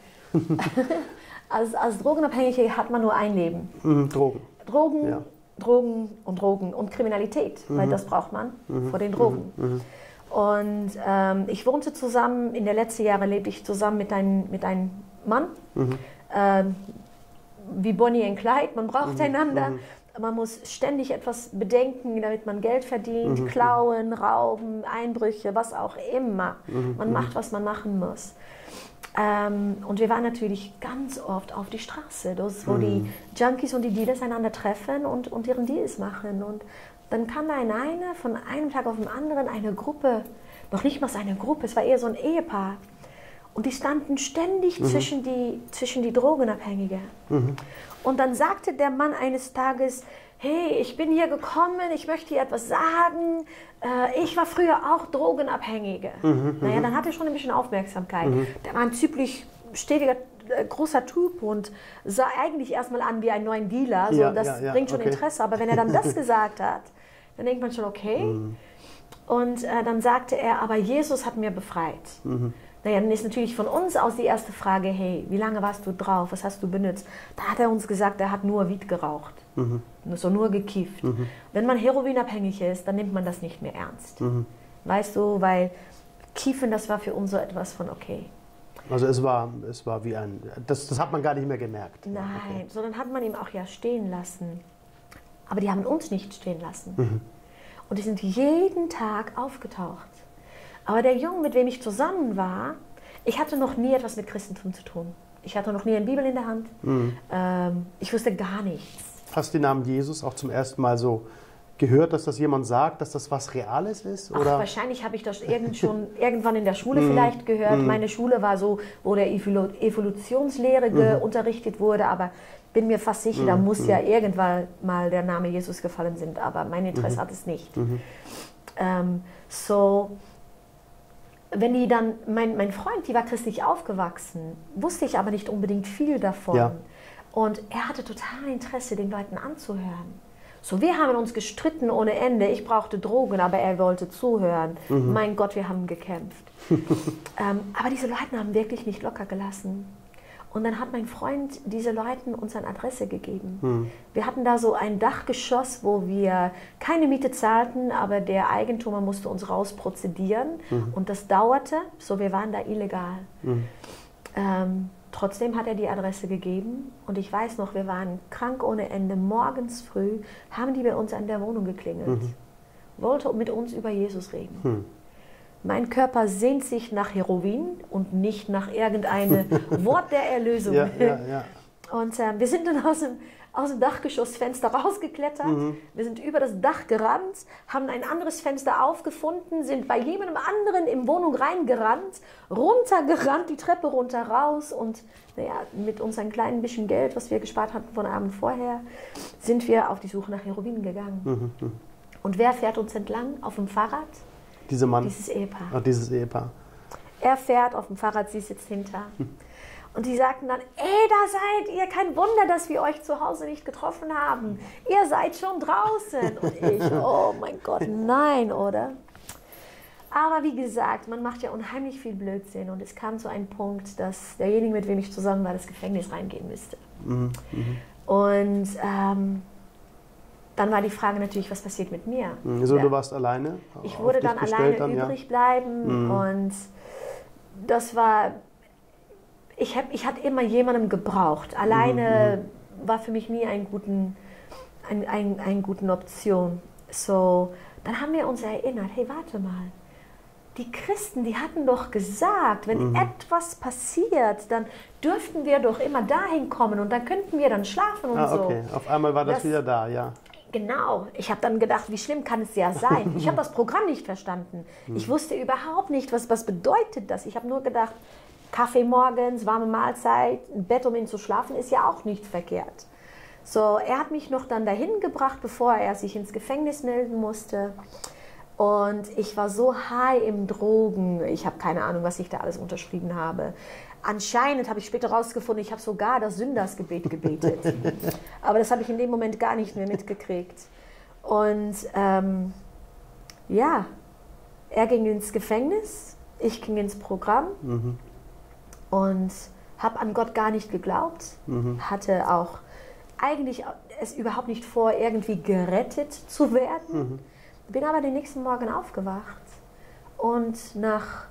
[SPEAKER 1] als, als Drogenabhängige hat man nur ein Leben.
[SPEAKER 2] Mhm, Drogen.
[SPEAKER 1] Drogen,
[SPEAKER 2] ja.
[SPEAKER 1] Drogen und Drogen und Kriminalität, weil das braucht man vor den Drogen. Mhm. Und ähm, ich wohnte zusammen, in den letzten Jahren lebte ich zusammen mit einem, mit einem Mann, mhm. ähm, wie Bonnie und Clyde, man braucht mhm. einander, mhm. man muss ständig etwas bedenken, damit man Geld verdient, mhm. klauen, rauben, Einbrüche, was auch immer. Mhm. Man macht, was man machen muss. Ähm, und wir waren natürlich ganz oft auf die Straße, das, wo mhm. die Junkies und die Dealers einander treffen und, und ihren Deals machen. Und dann kam da eine, von einem Tag auf den anderen, eine Gruppe, noch nicht mal eine Gruppe, es war eher so ein Ehepaar. Und die standen ständig mhm. zwischen, die, zwischen die Drogenabhängige. Mhm. Und dann sagte der Mann eines Tages, hey, ich bin hier gekommen, ich möchte dir etwas sagen. Äh, ich war früher auch Drogenabhängige. Mhm. Naja, dann hatte er schon ein bisschen Aufmerksamkeit. Mhm. Der war ein ziemlich stetiger, großer Typ und sah eigentlich erstmal an wie einen neuen Dealer. So, ja, das ja, ja, bringt schon okay. Interesse. Aber wenn er dann das gesagt hat, dann denkt man schon, okay. Mhm. Und äh, dann sagte er, aber Jesus hat mir befreit. Mhm. Naja, dann ist natürlich von uns aus die erste Frage, hey, wie lange warst du drauf, was hast du benutzt? Da hat er uns gesagt, er hat nur Weed geraucht, mhm. so nur gekifft. Mhm. Wenn man heroinabhängig ist, dann nimmt man das nicht mehr ernst. Mhm. Weißt du, weil Kiffen, das war für uns so etwas von okay.
[SPEAKER 2] Also es war, es war wie ein, das, das hat man gar nicht mehr gemerkt.
[SPEAKER 1] Nein,
[SPEAKER 2] okay.
[SPEAKER 1] sondern hat man ihn auch ja stehen lassen. Aber die haben uns nicht stehen lassen. Mhm. Und die sind jeden Tag aufgetaucht. Aber der Junge, mit dem ich zusammen war, ich hatte noch nie etwas mit Christentum zu tun. Ich hatte noch nie eine Bibel in der Hand. Mhm. Ähm, ich wusste gar nichts.
[SPEAKER 2] Hast du den Namen Jesus auch zum ersten Mal so gehört, dass das jemand sagt, dass das was Reales ist? Oder?
[SPEAKER 1] Ach, wahrscheinlich habe ich das irgend schon, irgendwann in der Schule vielleicht gehört. Mhm. Meine Schule war so, wo der Evolutionslehre mhm. unterrichtet wurde, aber bin mir fast sicher, mhm. da muss ja irgendwann mal der Name Jesus gefallen sind, aber mein Interesse mhm. hat es nicht. Mhm. Ähm, so, wenn die dann, mein, mein Freund, die war christlich aufgewachsen, wusste ich aber nicht unbedingt viel davon. Ja. Und er hatte total Interesse, den Leuten anzuhören. So, wir haben uns gestritten ohne Ende. Ich brauchte Drogen, aber er wollte zuhören. Mhm. Mein Gott, wir haben gekämpft. ähm, aber diese Leute haben wirklich nicht locker gelassen. Und dann hat mein Freund diese Leuten uns eine Adresse gegeben. Mhm. Wir hatten da so ein Dachgeschoss, wo wir keine Miete zahlten, aber der Eigentümer musste uns rausprozedieren. Mhm. Und das dauerte, so wir waren da illegal. Mhm. Ähm, trotzdem hat er die Adresse gegeben. Und ich weiß noch, wir waren krank ohne Ende. Morgens früh haben die bei uns an der Wohnung geklingelt. Mhm. Wollte mit uns über Jesus reden. Mhm. Mein Körper sehnt sich nach Heroin und nicht nach irgendeinem Wort der Erlösung.
[SPEAKER 2] Ja, ja, ja.
[SPEAKER 1] Und äh, wir sind dann aus dem, aus dem Dachgeschossfenster rausgeklettert. Mhm. Wir sind über das Dach gerannt, haben ein anderes Fenster aufgefunden, sind bei jemandem anderen in die Wohnung reingerannt, runtergerannt, die Treppe runter raus. Und naja, mit uns ein kleines bisschen Geld, was wir gespart hatten von Abend vorher, sind wir auf die Suche nach Heroin gegangen. Mhm. Und wer fährt uns entlang auf dem Fahrrad?
[SPEAKER 2] Dieser Mann?
[SPEAKER 1] Dieses Ehepaar.
[SPEAKER 2] Ach, dieses Ehepaar.
[SPEAKER 1] Er fährt auf dem Fahrrad, sie sitzt hinter. Und die sagten dann, ey, da seid ihr, kein Wunder, dass wir euch zu Hause nicht getroffen haben. Ihr seid schon draußen. Und ich, oh mein Gott, nein, oder? Aber wie gesagt, man macht ja unheimlich viel Blödsinn. Und es kam zu einem Punkt, dass derjenige, mit dem ich zusammen war, das Gefängnis reingehen müsste. Mhm. Und ähm, dann war die Frage natürlich, was passiert mit mir?
[SPEAKER 2] So, du warst alleine?
[SPEAKER 1] Ich wurde dann alleine dann, übrig ja. bleiben mhm. und das war, ich, hab, ich hatte immer jemanden gebraucht. Alleine mhm. war für mich nie eine guten, ein, ein, ein guten Option. So, dann haben wir uns erinnert, hey, warte mal, die Christen, die hatten doch gesagt, wenn mhm. etwas passiert, dann dürften wir doch immer dahin kommen und dann könnten wir dann schlafen und
[SPEAKER 2] ah,
[SPEAKER 1] so.
[SPEAKER 2] Okay, auf einmal war das, das wieder da, ja.
[SPEAKER 1] Genau. Ich habe dann gedacht, wie schlimm kann es ja sein? Ich habe das Programm nicht verstanden. Ich wusste überhaupt nicht, was, was bedeutet das. Ich habe nur gedacht, Kaffee morgens, warme Mahlzeit, ein Bett, um ihn zu schlafen, ist ja auch nicht verkehrt. So, er hat mich noch dann dahin gebracht, bevor er sich ins Gefängnis melden musste. Und ich war so high im Drogen. Ich habe keine Ahnung, was ich da alles unterschrieben habe. Anscheinend habe ich später herausgefunden, ich habe sogar das Sündersgebet gebetet. Aber das habe ich in dem Moment gar nicht mehr mitgekriegt. Und ähm, ja, er ging ins Gefängnis, ich ging ins Programm mhm. und habe an Gott gar nicht geglaubt. Mhm. Hatte auch eigentlich es überhaupt nicht vor, irgendwie gerettet zu werden. Mhm. Bin aber den nächsten Morgen aufgewacht und nach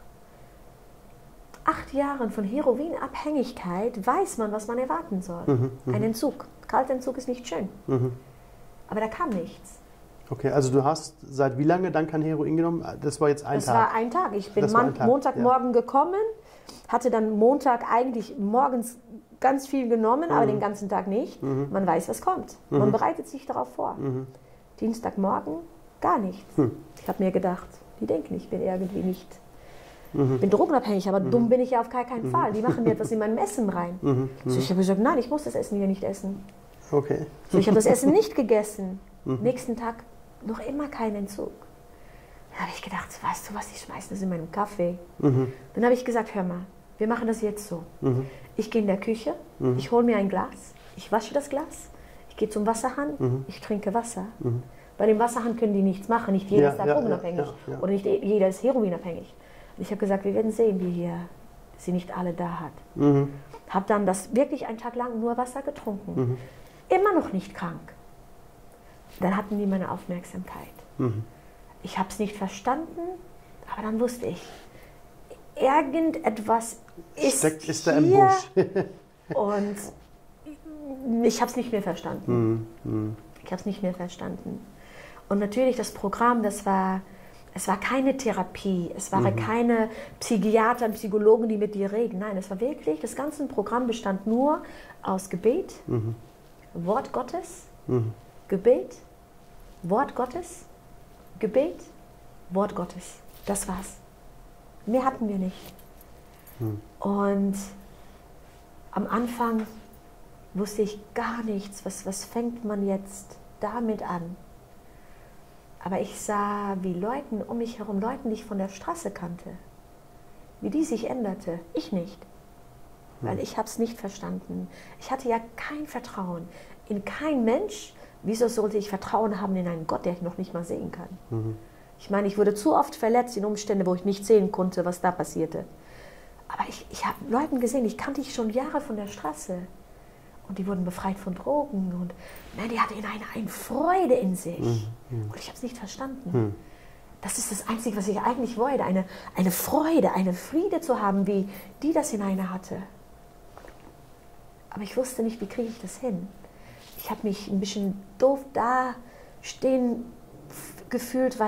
[SPEAKER 1] acht Jahren von Heroinabhängigkeit weiß man, was man erwarten soll. Mhm, Ein Entzug. Kaltentzug ist nicht schön. Mhm. Aber da kam nichts.
[SPEAKER 2] Okay, also du hast seit wie lange dann kein Heroin genommen? Das war jetzt ein
[SPEAKER 1] das
[SPEAKER 2] Tag?
[SPEAKER 1] Das war ein Tag. Ich bin Tag, Montagmorgen ja. gekommen, hatte dann Montag eigentlich morgens ganz viel genommen, mhm. aber den ganzen Tag nicht. Mhm. Man weiß, was kommt. Mhm. Man bereitet sich darauf vor. Mhm. Dienstagmorgen gar nichts. Mhm. Ich habe mir gedacht, die denken, ich bin irgendwie nicht... Mhm. Ich bin drogenabhängig, aber mhm. dumm bin ich ja auf gar keinen mhm. Fall. Die machen mir etwas in mein Essen rein. Mhm. So, ich habe gesagt, nein, ich muss das Essen hier nicht essen.
[SPEAKER 2] Okay.
[SPEAKER 1] So, ich habe das Essen nicht gegessen. Mhm. Nächsten Tag noch immer kein Entzug. Da habe ich gedacht, weißt du was, ich schmeiße das in meinen Kaffee. Mhm. Dann habe ich gesagt, hör mal, wir machen das jetzt so. Mhm. Ich gehe in der Küche, mhm. ich hole mir ein Glas, ich wasche das Glas, ich gehe zum Wasserhahn, mhm. ich trinke Wasser. Mhm. Bei dem Wasserhahn können die nichts machen, nicht jeder ja, ist da drogenabhängig ja, ja, ja. oder nicht jeder ist heroinabhängig. Ich habe gesagt, wir werden sehen, wie hier sie nicht alle da hat. Mhm. Habe dann das wirklich einen Tag lang nur Wasser getrunken. Mhm. Immer noch nicht krank. Dann hatten die meine Aufmerksamkeit. Mhm. Ich habe es nicht verstanden, aber dann wusste ich, irgendetwas ist,
[SPEAKER 2] Steckt, ist da
[SPEAKER 1] hier
[SPEAKER 2] im Busch.
[SPEAKER 1] und ich habe es nicht mehr verstanden.
[SPEAKER 2] Mhm. Mhm.
[SPEAKER 1] Ich habe es nicht mehr verstanden. Und natürlich das Programm, das war... Es war keine Therapie, es waren mhm. keine Psychiater und Psychologen, die mit dir reden. Nein, es war wirklich, das ganze Programm bestand nur aus Gebet, mhm. Wort Gottes, mhm. Gebet, Wort Gottes, Gebet, Wort Gottes. Das war's. Mehr hatten wir nicht. Mhm. Und am Anfang wusste ich gar nichts, was, was fängt man jetzt damit an? Aber ich sah, wie Leuten um mich herum, Leuten, die ich von der Straße kannte, wie die sich änderte. Ich nicht, weil hm. ich habe es nicht verstanden. Ich hatte ja kein Vertrauen in keinen Mensch. Wieso sollte ich Vertrauen haben in einen Gott, der ich noch nicht mal sehen kann? Mhm. Ich meine, ich wurde zu oft verletzt in Umständen, wo ich nicht sehen konnte, was da passierte. Aber ich, ich habe Leuten gesehen, ich kannte ich schon Jahre von der Straße. Und die wurden befreit von Drogen und nein, die hatten eine, eine Freude in sich. Mhm. Und ich habe es nicht verstanden. Mhm. Das ist das Einzige, was ich eigentlich wollte, eine, eine Freude, eine Friede zu haben, wie die das in einer hatte. Aber ich wusste nicht, wie kriege ich das hin. Ich habe mich ein bisschen doof da stehen gefühlt, weil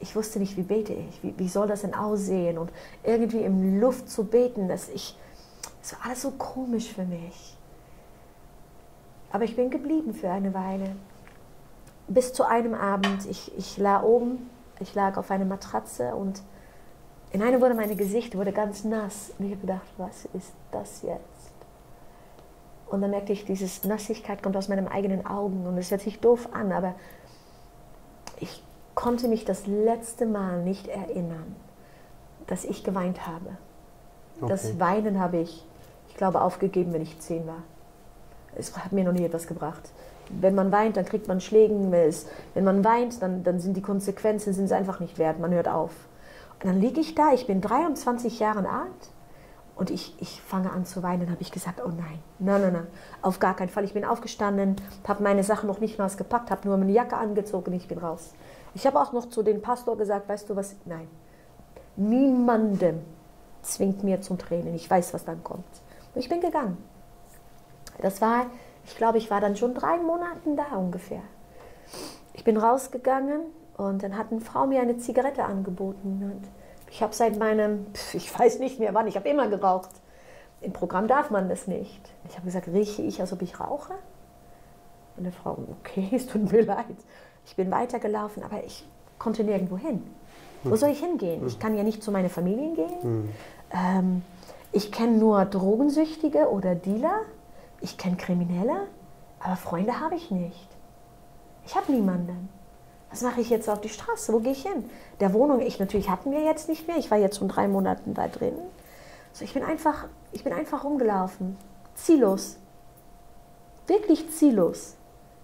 [SPEAKER 1] ich wusste nicht, wie bete ich, wie, wie soll das denn aussehen und irgendwie in Luft zu beten, dass ich, das war alles so komisch für mich. Aber ich bin geblieben für eine Weile. Bis zu einem Abend, ich, ich lag oben, ich lag auf einer Matratze und in einem wurde mein Gesicht wurde ganz nass. Und ich habe gedacht, was ist das jetzt? Und dann merkte ich, diese Nassigkeit kommt aus meinen eigenen Augen. Und es hört sich doof an, aber ich konnte mich das letzte Mal nicht erinnern, dass ich geweint habe. Okay. Das Weinen habe ich, ich glaube, aufgegeben, wenn ich zehn war. Es hat mir noch nie etwas gebracht. Wenn man weint, dann kriegt man Schlägen. Wenn man weint, dann, dann sind die Konsequenzen sind es einfach nicht wert. Man hört auf. Und dann liege ich da, ich bin dreiundzwanzig Jahre alt und ich, ich fange an zu weinen. Dann habe ich gesagt, oh nein, nein, nein, nein, auf gar keinen Fall. Ich bin aufgestanden, habe meine Sachen noch nicht mal gepackt, habe nur meine Jacke angezogen und ich bin raus. Ich habe auch noch zu dem Pastor gesagt, weißt du was, nein, niemandem zwingt mir zum Tränen. Ich weiß, was dann kommt. Und ich bin gegangen. Das war, ich glaube, ich war dann schon drei Monate da ungefähr. Ich bin rausgegangen und dann hat eine Frau mir eine Zigarette angeboten. Und ich habe seit meinem, ich weiß nicht mehr wann, ich habe immer geraucht. Im Programm darf man das nicht. Ich habe gesagt, rieche ich, als ob ich rauche? Und die Frau, okay, es tut mir leid. Ich bin weitergelaufen, aber ich konnte nirgendwo hin. Wo hm. soll ich hingehen? Hm. Ich kann ja nicht zu meinen Familien gehen. Hm. Ähm, ich kenne nur Drogensüchtige oder Dealer. Ich kenne Kriminelle, aber Freunde habe ich nicht. Ich habe niemanden. Was mache ich jetzt auf die Straße? Wo gehe ich hin? Der Wohnung, ich natürlich hatten wir jetzt nicht mehr. Ich war jetzt schon drei Monate da drin. So, ich bin einfach, ich bin einfach rumgelaufen. Ziellos. Wirklich ziellos.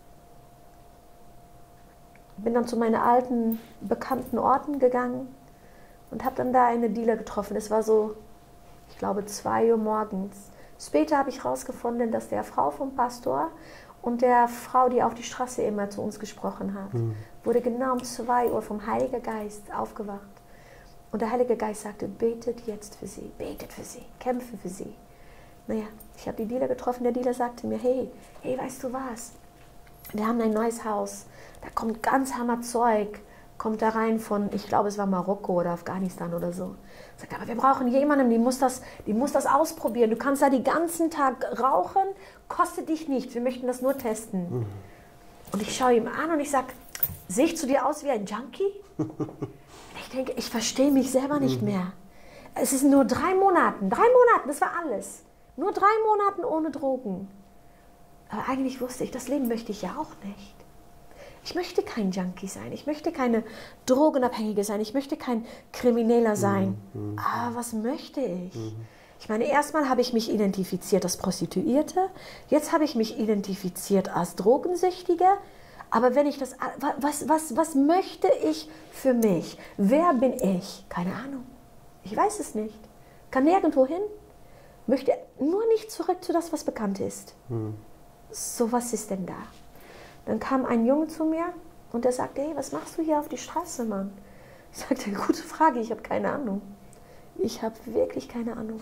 [SPEAKER 1] Bin dann zu meinen alten, bekannten Orten gegangen und habe dann da eine Dealer getroffen. Es war so, ich glaube, zwei Uhr morgens. Später habe ich herausgefunden, dass der Frau vom Pastor und der Frau, die auf die Straße immer zu uns gesprochen hat, mhm. wurde genau um zwei Uhr vom Heiligen Geist aufgewacht. Und der Heilige Geist sagte, betet jetzt für sie, betet für sie, kämpfe für sie. Naja, ich habe die Dealer getroffen, der Dealer sagte mir, hey, hey, weißt du was? Wir haben ein neues Haus, da kommt ganz Hammer Zeug, kommt da rein von, ich glaube, es war Marokko oder Afghanistan oder so. Sagt, aber wir brauchen jemanden, die muss, das, die muss das ausprobieren. Du kannst da den ganzen Tag rauchen, kostet dich nichts, wir möchten das nur testen. Mhm. Und ich schaue ihm an und ich sage, sehe ich zu dir aus wie ein Junkie? Ich denke, ich verstehe mich selber nicht mehr. Es ist nur drei Monate, drei Monate, das war alles. Nur drei Monate ohne Drogen. Aber eigentlich wusste ich, das Leben möchte ich ja auch nicht. Ich möchte kein Junkie sein, ich möchte keine Drogenabhängige sein, ich möchte kein Krimineller sein. Mhm. Aber was möchte ich? Mhm. Ich meine, erstmal habe ich mich identifiziert als Prostituierte, jetzt habe ich mich identifiziert als Drogensüchtige. Aber wenn ich das, was, was, was möchte ich für mich? Wer bin ich? Keine Ahnung. Ich weiß es nicht. Kann nirgendwo hin. Möchte nur nicht zurück zu das, was bekannt ist. Mhm. So, was ist denn da? Dann kam ein Junge zu mir und der sagte, hey, was machst du hier auf die Straße, Mann? Ich sagte, gute Frage, ich habe keine Ahnung. Ich habe wirklich keine Ahnung.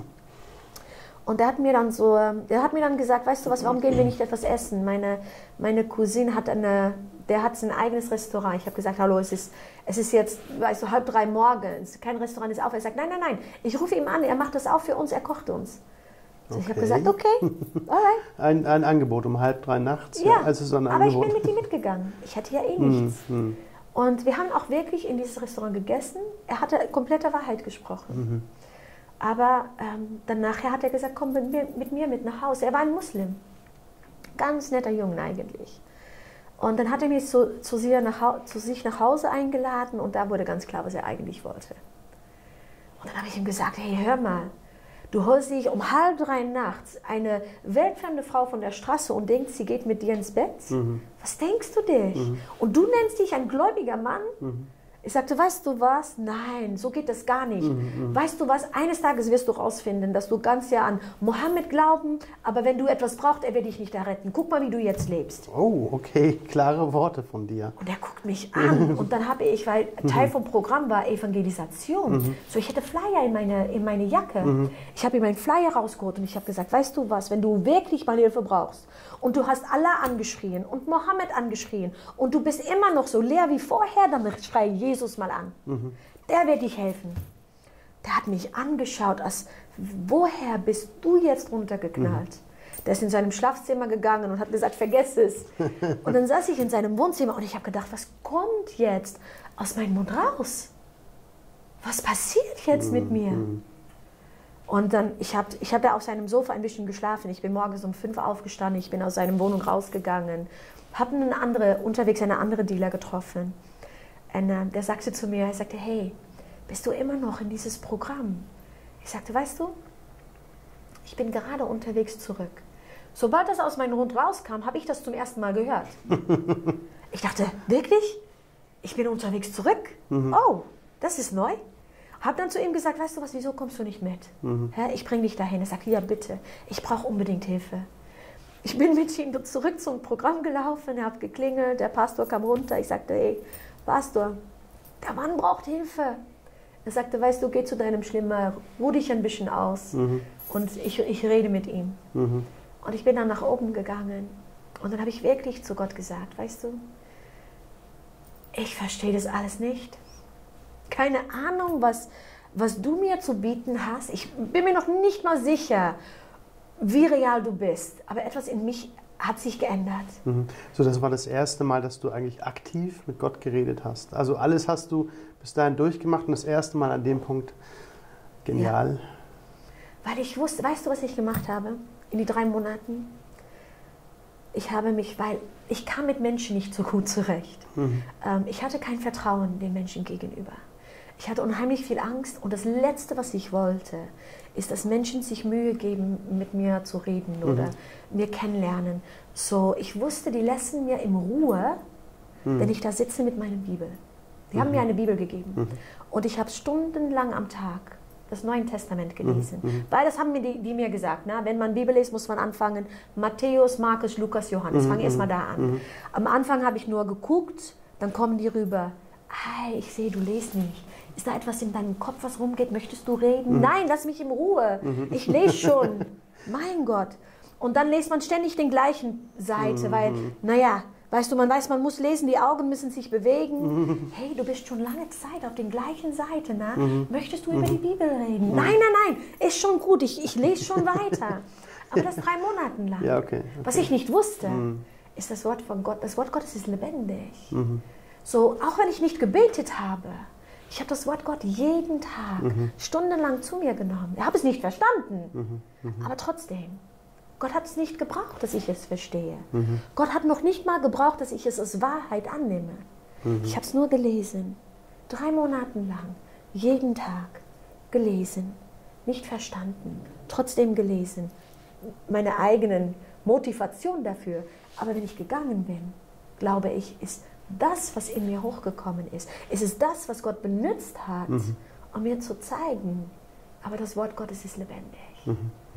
[SPEAKER 1] Und der hat mir dann so, der hat mir dann gesagt, weißt du was, warum gehen wir nicht etwas essen? Meine, meine Cousine hat eine, der hat ein eigenes Restaurant. Ich habe gesagt, hallo, es ist, es ist jetzt, weißt du, halb drei morgens, kein Restaurant ist auf. Er sagt, nein, nein, nein, ich rufe ihm an, er macht das auf für uns, er kocht uns. Also okay. Ich habe gesagt, okay, alright.
[SPEAKER 2] Ein, ein Angebot um halb drei nachts?
[SPEAKER 1] Ja,
[SPEAKER 2] also so ein
[SPEAKER 1] aber
[SPEAKER 2] Angebot.
[SPEAKER 1] Ich bin mit ihm mitgegangen. Ich hatte ja eh nichts. Mm, mm. Und wir haben auch wirklich in dieses Restaurant gegessen. Er hatte komplette Wahrheit gesprochen. Mhm. Aber ähm, dann nachher hat er gesagt, komm mit mir, mit mir mit nach Hause. Er war ein Muslim. Ganz netter Junge eigentlich. Und dann hat er mich zu, zu, sie nach, zu sich nach Hause eingeladen und da wurde ganz klar, was er eigentlich wollte. Und dann habe ich ihm gesagt, hey, hör mal, du holst dich um halb drei nachts eine weltfremde Frau von der Straße und denkst, sie geht mit dir ins Bett? Mhm. Was denkst du dich? Mhm. Und du nennst dich ein gläubiger Mann? Mhm. Ich sagte, weißt du was? Nein, so geht das gar nicht. Mhm. Weißt du was? Eines Tages wirst du rausfinden, dass du ganz ja an Mohammed glauben, aber wenn du etwas brauchst, er wird dich nicht erretten. Guck mal, wie du jetzt lebst.
[SPEAKER 2] Oh, okay, klare Worte von dir.
[SPEAKER 1] Und er guckt mich an und dann habe ich, weil Teil vom Programm war Evangelisation, mhm. so ich hatte Flyer in meine, in meine Jacke. Mhm. Ich habe ihm einen Flyer rausgeholt und ich habe gesagt, weißt du was, wenn du wirklich mal Hilfe brauchst und du hast Allah angeschrien und Mohammed angeschrien und du bist immer noch so leer wie vorher, dann schrei Jesus Jesus mal an. Mhm. Der wird dich helfen. Der hat mich angeschaut, als woher bist du jetzt runtergeknallt? Mhm. Der ist in seinem Schlafzimmer gegangen und hat gesagt, vergess es. Und dann saß ich in seinem Wohnzimmer und ich habe gedacht, was kommt jetzt aus meinem Mund raus? Was passiert jetzt mhm. mit mir? Und dann, ich habe ich hab da auf seinem Sofa ein bisschen geschlafen. Ich bin morgens um fünf aufgestanden, ich bin aus seiner Wohnung rausgegangen, habe eine andere, unterwegs eine andere Dealer getroffen. Und äh, der sagte zu mir, er sagte, hey, bist du immer noch in dieses Programm? Ich sagte, weißt du, ich bin gerade unterwegs zurück. Sobald das aus meinem Mund rauskam, habe ich das zum ersten Mal gehört. Ich dachte, wirklich? Ich bin unterwegs zurück? Mhm. Oh, das ist neu. Habe dann zu ihm gesagt, weißt du was, wieso kommst du nicht mit? Mhm. Ich bringe dich dahin. Er sagt, ja bitte, ich brauche unbedingt Hilfe. Ich bin mit ihm zurück zum Programm gelaufen, er hat geklingelt, der Pastor kam runter. Ich sagte, hey, Pastor, der Mann braucht Hilfe. Er sagte, weißt du, geh zu deinem Schlimmer, ruh dich ein bisschen aus mhm. und ich, ich rede mit ihm. Mhm. Und ich bin dann nach oben gegangen und dann habe ich wirklich zu Gott gesagt, weißt du, ich verstehe das alles nicht. Keine Ahnung, was, was du mir zu bieten hast. Ich bin mir noch nicht mal sicher, wie real du bist. Aber etwas in mich hat sich geändert.
[SPEAKER 2] Mhm. So, das war das erste Mal, dass du eigentlich aktiv mit Gott geredet hast. Also alles hast du bis dahin durchgemacht und das erste Mal an dem Punkt, genial.
[SPEAKER 1] Ja. Weil ich wusste, weißt du, was ich gemacht habe in die drei Monaten? Ich habe mich, weil ich kam mit Menschen nicht so gut zurecht. Mhm. Ähm, ich hatte kein Vertrauen den Menschen gegenüber. Ich hatte unheimlich viel Angst und das Letzte, was ich wollte, ist, dass Menschen sich Mühe geben, mit mir zu reden mhm. oder mir kennenlernen. So, ich wusste, die lassen mir in Ruhe, mhm. wenn ich da sitze mit meiner Bibel. Die mhm. haben mir eine Bibel gegeben mhm. und ich habe stundenlang am Tag das Neue Testament gelesen. Mhm. Weil das haben mir die, die mir gesagt, na, wenn man Bibel liest, muss man anfangen, Matthäus, Markus, Lukas, Johannes, mhm. fang erst mal da an. Mhm. Am Anfang habe ich nur geguckt, dann kommen die rüber, hey, ich sehe, du liest nicht. Ist da etwas in deinem Kopf, was rumgeht? Möchtest du reden? Mhm. Nein, lass mich in Ruhe. Mhm. Ich lese schon. Mein Gott. Und dann liest man ständig den gleichen Seite, mhm. weil, naja, weißt du, man weiß, man muss lesen, die Augen müssen sich bewegen. Mhm. Hey, du bist schon lange Zeit auf den gleichen Seiten, na? Mhm. Möchtest du über die Bibel reden? Mhm. Nein, nein, nein, ist schon gut, ich, ich lese schon weiter. Aber das drei Monate lang.
[SPEAKER 2] Ja, okay, okay.
[SPEAKER 1] Was ich nicht wusste, mhm. ist das Wort von Gott. Das Wort Gottes ist lebendig. Mhm. So, auch wenn ich nicht gebetet habe, ich habe das Wort Gott jeden Tag mhm. stundenlang zu mir genommen. Ich habe es nicht verstanden, mhm. Mhm. aber trotzdem. Gott hat es nicht gebraucht, dass ich es verstehe. Mhm. Gott hat noch nicht mal gebraucht, dass ich es als Wahrheit annehme. Mhm. Ich habe es nur gelesen. Drei Monate lang, jeden Tag gelesen, nicht verstanden, trotzdem gelesen. Meine eigene Motivation dafür. Aber wenn ich gegangen bin, glaube ich, ist das, was in mir hochgekommen ist, ist es das, was Gott benutzt hat, mhm. um mir zu zeigen. Aber das Wort Gottes ist lebendig.
[SPEAKER 2] Mhm.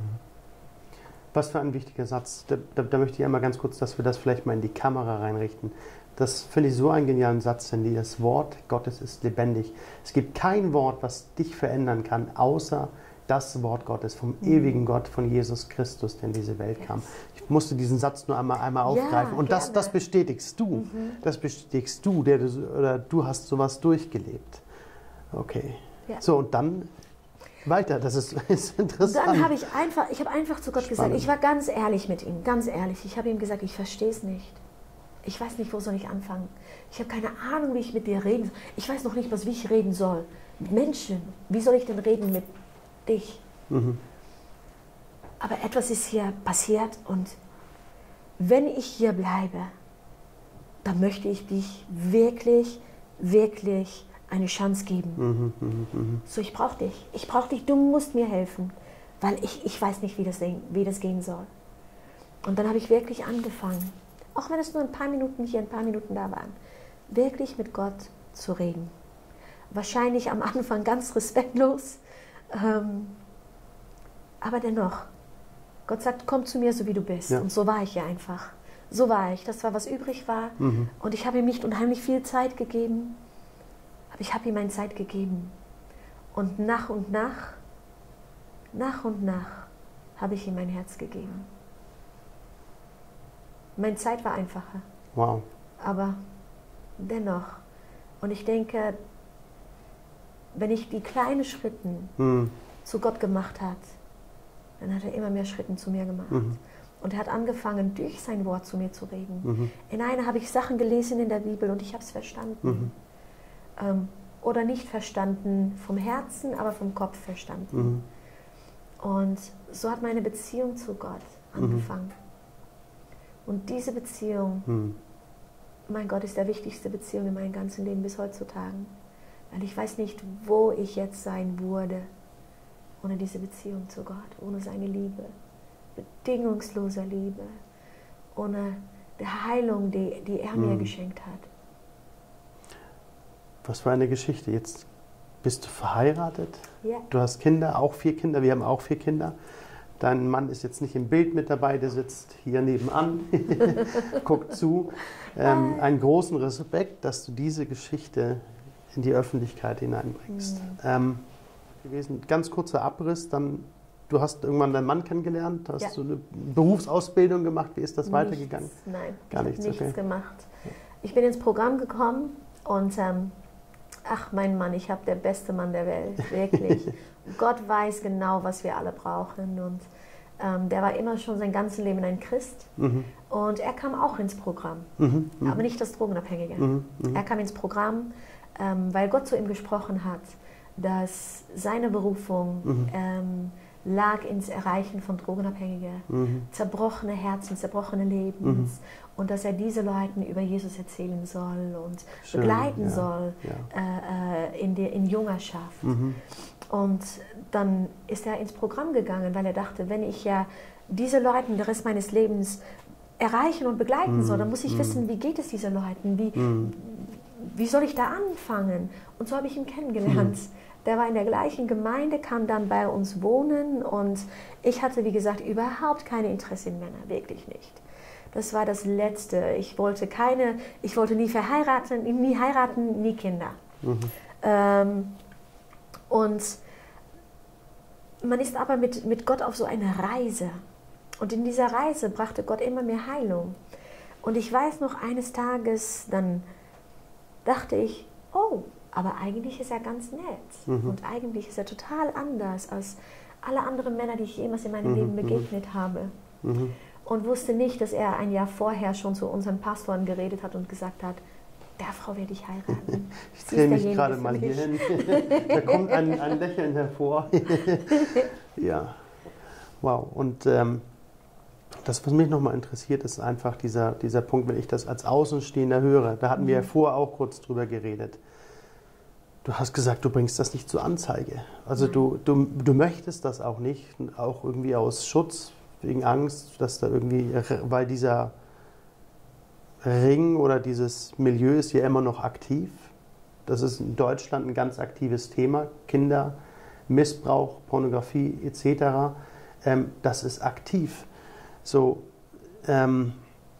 [SPEAKER 2] Was für ein wichtiger Satz. Da, da, da möchte ich einmal ganz kurz, dass wir das vielleicht mal in die Kamera reinrichten. Das finde ich so einen genialen Satz, Sandy. Das Wort Gottes ist lebendig. Es gibt kein Wort, was dich verändern kann, außer das Wort Gottes, vom mhm. ewigen Gott, von Jesus Christus, der in diese Welt yes. kam. Ich musste diesen Satz nur einmal, einmal aufgreifen. Ja, und das, das bestätigst du. Mhm. Das bestätigst du, der du, oder du hast sowas durchgelebt. Okay. Ja. So, und dann weiter. Das ist, ist interessant.
[SPEAKER 1] Dann habe ich einfach, ich habe einfach zu Gott Spannend. gesagt, ich war ganz ehrlich mit ihm, ganz ehrlich. Ich habe ihm gesagt, ich verstehe es nicht. Ich weiß nicht, wo soll ich anfangen. Ich habe keine Ahnung, wie ich mit dir reden soll. Ich weiß noch nicht, was, wie ich reden soll. Mit Menschen. Wie soll ich denn reden mit dich? Mhm. Aber etwas ist hier passiert und wenn ich hier bleibe, dann möchte ich dich wirklich, wirklich eine Chance geben. Mhm, mh, mh. So, ich brauche dich. Ich brauche dich. Du musst mir helfen, weil ich, ich weiß nicht, wie das, wie das gehen soll. Und dann habe ich wirklich angefangen, auch wenn es nur ein paar Minuten hier, ein paar Minuten da waren, wirklich mit Gott zu reden. Wahrscheinlich am Anfang ganz respektlos, ähm, aber dennoch. Gott sagt, komm zu mir, so wie du bist. Ja. Und so war ich ja einfach. So war ich. Das war, was übrig war. Mhm. Und ich habe ihm nicht unheimlich viel Zeit gegeben. Aber ich habe ihm meine Zeit gegeben. Und nach und nach, nach und nach, habe ich ihm mein Herz gegeben. Meine Zeit war einfacher.
[SPEAKER 2] Wow.
[SPEAKER 1] Aber dennoch. Und ich denke, wenn ich die kleinen Schritte
[SPEAKER 2] mhm.
[SPEAKER 1] zu Gott gemacht habe, dann hat er immer mehr Schritte zu mir gemacht. Mhm. Und er hat angefangen, durch sein Wort zu mir zu reden. Mhm. In einer habe ich Sachen gelesen in der Bibel und ich habe es verstanden. Mhm. Ähm, oder nicht verstanden vom Herzen, aber vom Kopf verstanden. Mhm. Und so hat meine Beziehung zu Gott angefangen. Mhm. Und diese Beziehung, mhm. mein Gott, ist der wichtigste Beziehung in meinem ganzen Leben bis heutzutage. Weil ich weiß nicht, wo ich jetzt sein würde, ohne diese Beziehung zu Gott, ohne seine Liebe, bedingungslose Liebe, ohne die Heilung, die, die er mhm. mir geschenkt hat.
[SPEAKER 2] Was für eine Geschichte. Jetzt bist du verheiratet,
[SPEAKER 1] ja.
[SPEAKER 2] Du hast Kinder, auch vier Kinder, wir haben auch vier Kinder. Dein Mann ist jetzt nicht im Bild mit dabei, der sitzt hier nebenan, guckt zu. Ähm, einen großen Respekt, dass du diese Geschichte in die Öffentlichkeit hineinbringst. Mhm. Ähm, gewesen, ganz kurzer Abriss, dann, du hast irgendwann deinen Mann kennengelernt, hast
[SPEAKER 1] ja.
[SPEAKER 2] du eine Berufsausbildung gemacht, wie ist das
[SPEAKER 1] nichts,
[SPEAKER 2] weitergegangen?
[SPEAKER 1] Nein,
[SPEAKER 2] gar
[SPEAKER 1] ich
[SPEAKER 2] nichts,
[SPEAKER 1] nichts
[SPEAKER 2] okay.
[SPEAKER 1] gemacht. Ich bin ins Programm gekommen und ähm, ach mein Mann, ich habe der beste Mann der Welt, wirklich. Gott weiß genau, was wir alle brauchen und ähm, der war immer schon sein ganzes Leben ein Christ mhm. und er kam auch ins Programm, mhm. Mhm. aber nicht das Drogenabhängige. Mhm. Mhm. Er kam ins Programm, ähm, weil Gott zu ihm gesprochen hat, dass seine Berufung mhm. ähm, lag ins Erreichen von Drogenabhängigen, mhm. zerbrochene Herzen, zerbrochene Lebens mhm. und dass er diese Leuten über Jesus erzählen soll und Schön, begleiten ja, soll ja. Äh, in, die, in Jüngerschaft. Mhm. Und dann ist er ins Programm gegangen, weil er dachte, wenn ich ja diese Leute den Rest meines Lebens erreichen und begleiten mm, soll, dann muss ich mm. wissen, wie geht es diesen Leuten, wie, mm. wie soll ich da anfangen? Und so habe ich ihn kennengelernt. Mm. Der war in der gleichen Gemeinde, kam dann bei uns wohnen und ich hatte, wie gesagt, überhaupt keine Interesse in Männern, wirklich nicht. Das war das Letzte. Ich wollte keine, ich wollte nie verheiraten, nie heiraten, nie Kinder. Mhm. Ähm, und man ist aber mit, mit Gott auf so eine Reise. Und in dieser Reise brachte Gott immer mehr Heilung. Und ich weiß noch, eines Tages, dann dachte ich, oh, aber eigentlich ist er ganz nett. Mhm. Und eigentlich ist er total anders als alle anderen Männer, die ich jemals in meinem mhm. Leben begegnet habe. Mhm. Und wusste nicht, dass er ein Jahr vorher schon zu unseren Pastoren geredet hat und gesagt hat, der Frau werde ich heiraten.
[SPEAKER 2] Ich drehe mich gerade mal hier hin. Da kommt ein, ein Lächeln hervor. Ja, wow. Und ähm, das, was mich nochmal interessiert, ist einfach dieser, dieser Punkt, wenn ich das als Außenstehender höre. Da hatten mhm. wir ja vorher auch kurz drüber geredet. Du hast gesagt, du bringst das nicht zur Anzeige. Also du, du, du möchtest das auch nicht, auch irgendwie aus Schutz, wegen Angst, dass da irgendwie, weil dieser Ring oder dieses Milieu ist ja immer noch aktiv. Das ist in Deutschland ein ganz aktives Thema. Kinder, Missbrauch, Pornografie et cetera. Ähm, das ist aktiv. So, ähm,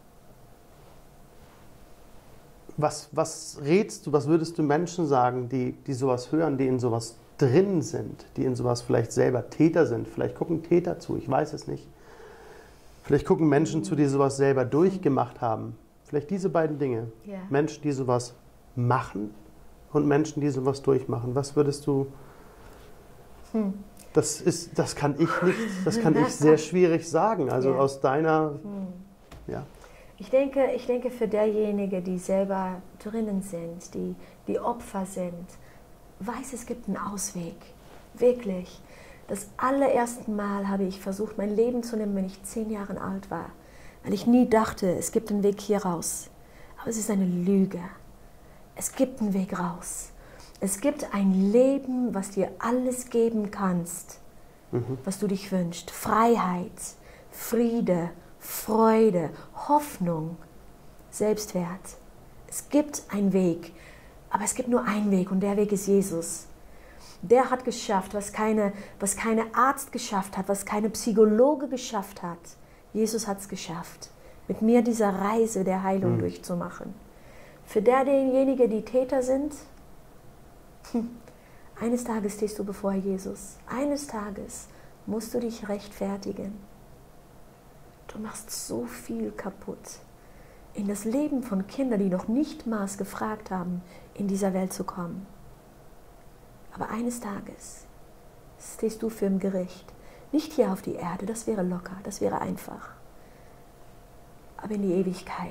[SPEAKER 2] was, was rätst du, was würdest du Menschen sagen, die, die sowas hören, die in sowas drin sind, die in sowas vielleicht selber Täter sind? Vielleicht gucken Täter zu, ich weiß es nicht. Vielleicht gucken Menschen zu, die sowas selber durchgemacht haben. Vielleicht diese beiden Dinge. Yeah. Menschen, die sowas machen und Menschen, die sowas durchmachen. Was würdest du... Hm. Das, ist, das kann ich nicht, das kann ich sehr schwierig sagen. Also yeah. aus deiner... Hm. Ja.
[SPEAKER 1] Ich denke, ich denke für derjenige, die selber drinnen sind, die, die Opfer sind, weiß, es gibt einen Ausweg. Wirklich. Das allererste Mal habe ich versucht, mein Leben zu nehmen, wenn ich zehn Jahre alt war. Weil ich nie dachte, es gibt einen Weg hier raus. Aber es ist eine Lüge. Es gibt einen Weg raus. Es gibt ein Leben, was dir alles geben kannst, mhm. was du dich wünschst. Freiheit, Friede, Freude, Hoffnung, Selbstwert. Es gibt einen Weg, aber es gibt nur einen Weg und der Weg ist Jesus. Der hat geschafft, was keine, was keine Arzt geschafft hat, was keine Psychologe geschafft hat. Jesus hat es geschafft, mit mir diese Reise der Heilung mhm. durchzumachen. Für derjenige, die Täter sind, hm, eines Tages stehst du bevor Jesus. Eines Tages musst du dich rechtfertigen. Du machst so viel kaputt in das Leben von Kindern, die noch nicht mal gefragt haben, in dieser Welt zu kommen. Aber eines Tages stehst du für ein Gericht. Nicht hier auf die Erde, das wäre locker, das wäre einfach. Aber in die Ewigkeit.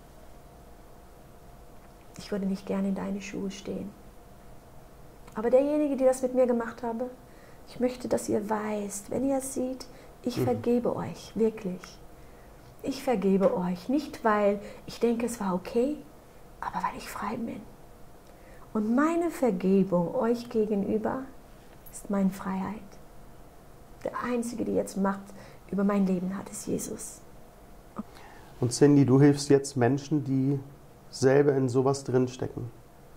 [SPEAKER 1] Ich würde nicht gerne in deine Schuhe stehen. Aber derjenige, der das mit mir gemacht habe, ich möchte, dass ihr weißt, wenn ihr es seht, ich mhm. vergebe euch, wirklich. Ich vergebe euch, nicht weil ich denke, es war okay, aber weil ich frei bin. Und meine Vergebung euch gegenüber ist meine Freiheit. Der Einzige, der jetzt Macht über mein Leben hat, ist Jesus.
[SPEAKER 2] Und Cindy, du hilfst jetzt Menschen, die selber in sowas drinstecken.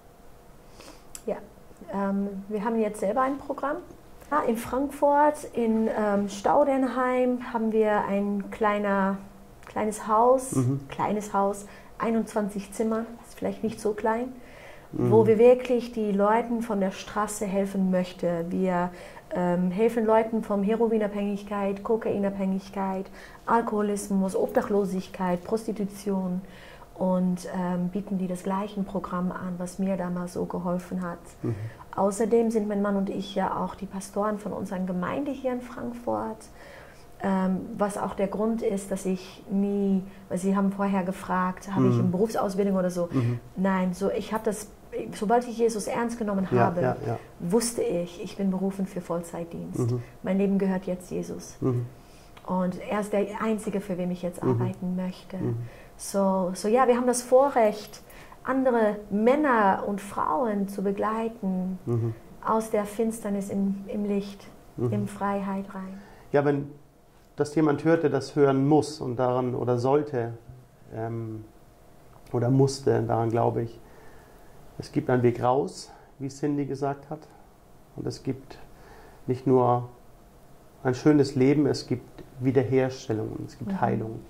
[SPEAKER 1] Ja, ähm, wir haben jetzt selber ein Programm. Ja, in Frankfurt, in ähm, Staudenheim haben wir ein kleiner, kleines Haus, mhm. kleines Haus, einundzwanzig Zimmer, ist vielleicht nicht so klein, mhm. wo wir wirklich die Leuten von der Straße helfen möchten. Wir ähm, helfen Leuten von Heroinabhängigkeit, Kokainabhängigkeit, Alkoholismus, Obdachlosigkeit, Prostitution und ähm, bieten die das gleiche Programm an, was mir damals so geholfen hat. Mhm. Außerdem sind mein Mann und ich ja auch die Pastoren von unserer Gemeinde hier in Frankfurt, ähm, was auch der Grund ist, dass ich nie, weil Sie haben vorher gefragt, habe mhm. ich eine Berufsausbildung oder so. Mhm. Nein, so ich habe das, sobald ich Jesus ernst genommen
[SPEAKER 2] ja,
[SPEAKER 1] habe,
[SPEAKER 2] ja, ja.
[SPEAKER 1] wusste ich, ich bin berufen für Vollzeitdienst. Mhm. Mein Leben gehört jetzt Jesus. Mhm. Und er ist der Einzige, für wen ich jetzt mhm. arbeiten möchte. Mhm. So, so ja, wir haben das Vorrecht, andere Männer und Frauen zu begleiten, mhm. aus der Finsternis im, im Licht, mhm. in Freiheit rein.
[SPEAKER 2] Ja, wenn das jemand hört, der das hören muss und daran oder sollte ähm, oder musste, daran glaube ich, es gibt einen Weg raus, wie Cindy gesagt hat, und es gibt nicht nur ein schönes Leben, es gibt Wiederherstellung, es gibt mhm. Heilung.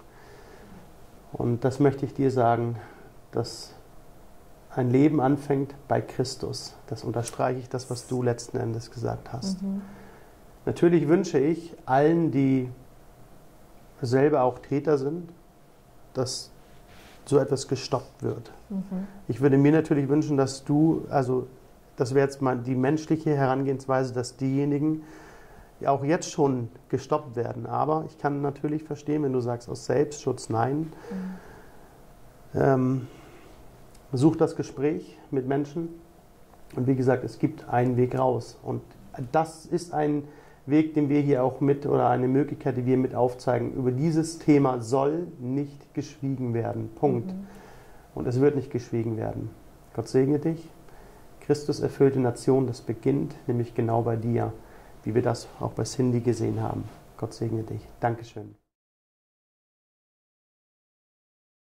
[SPEAKER 2] Und das möchte ich dir sagen, dass ein Leben anfängt bei Christus. Das unterstreiche ich, das, was du letzten Endes gesagt hast. Mhm. Natürlich wünsche ich allen, die selber auch Täter sind, dass so etwas gestoppt wird. Mhm. Ich würde mir natürlich wünschen, dass du, also das wäre jetzt mal die menschliche Herangehensweise, dass diejenigen auch jetzt schon gestoppt werden. Aber ich kann natürlich verstehen, wenn du sagst, aus Selbstschutz nein. Mhm. Ähm, such das Gespräch mit Menschen. Und wie gesagt, es gibt einen Weg raus. Und das ist ein Weg, den wir hier auch mit, oder eine Möglichkeit, die wir mit aufzeigen. Über dieses Thema soll nicht geschwiegen werden. Punkt. Mhm. Und es wird nicht geschwiegen werden. Gott segne dich. Christus erfüllte Nation, das beginnt nämlich genau bei dir, wie wir das auch bei Cindy gesehen haben. Gott segne dich. Dankeschön.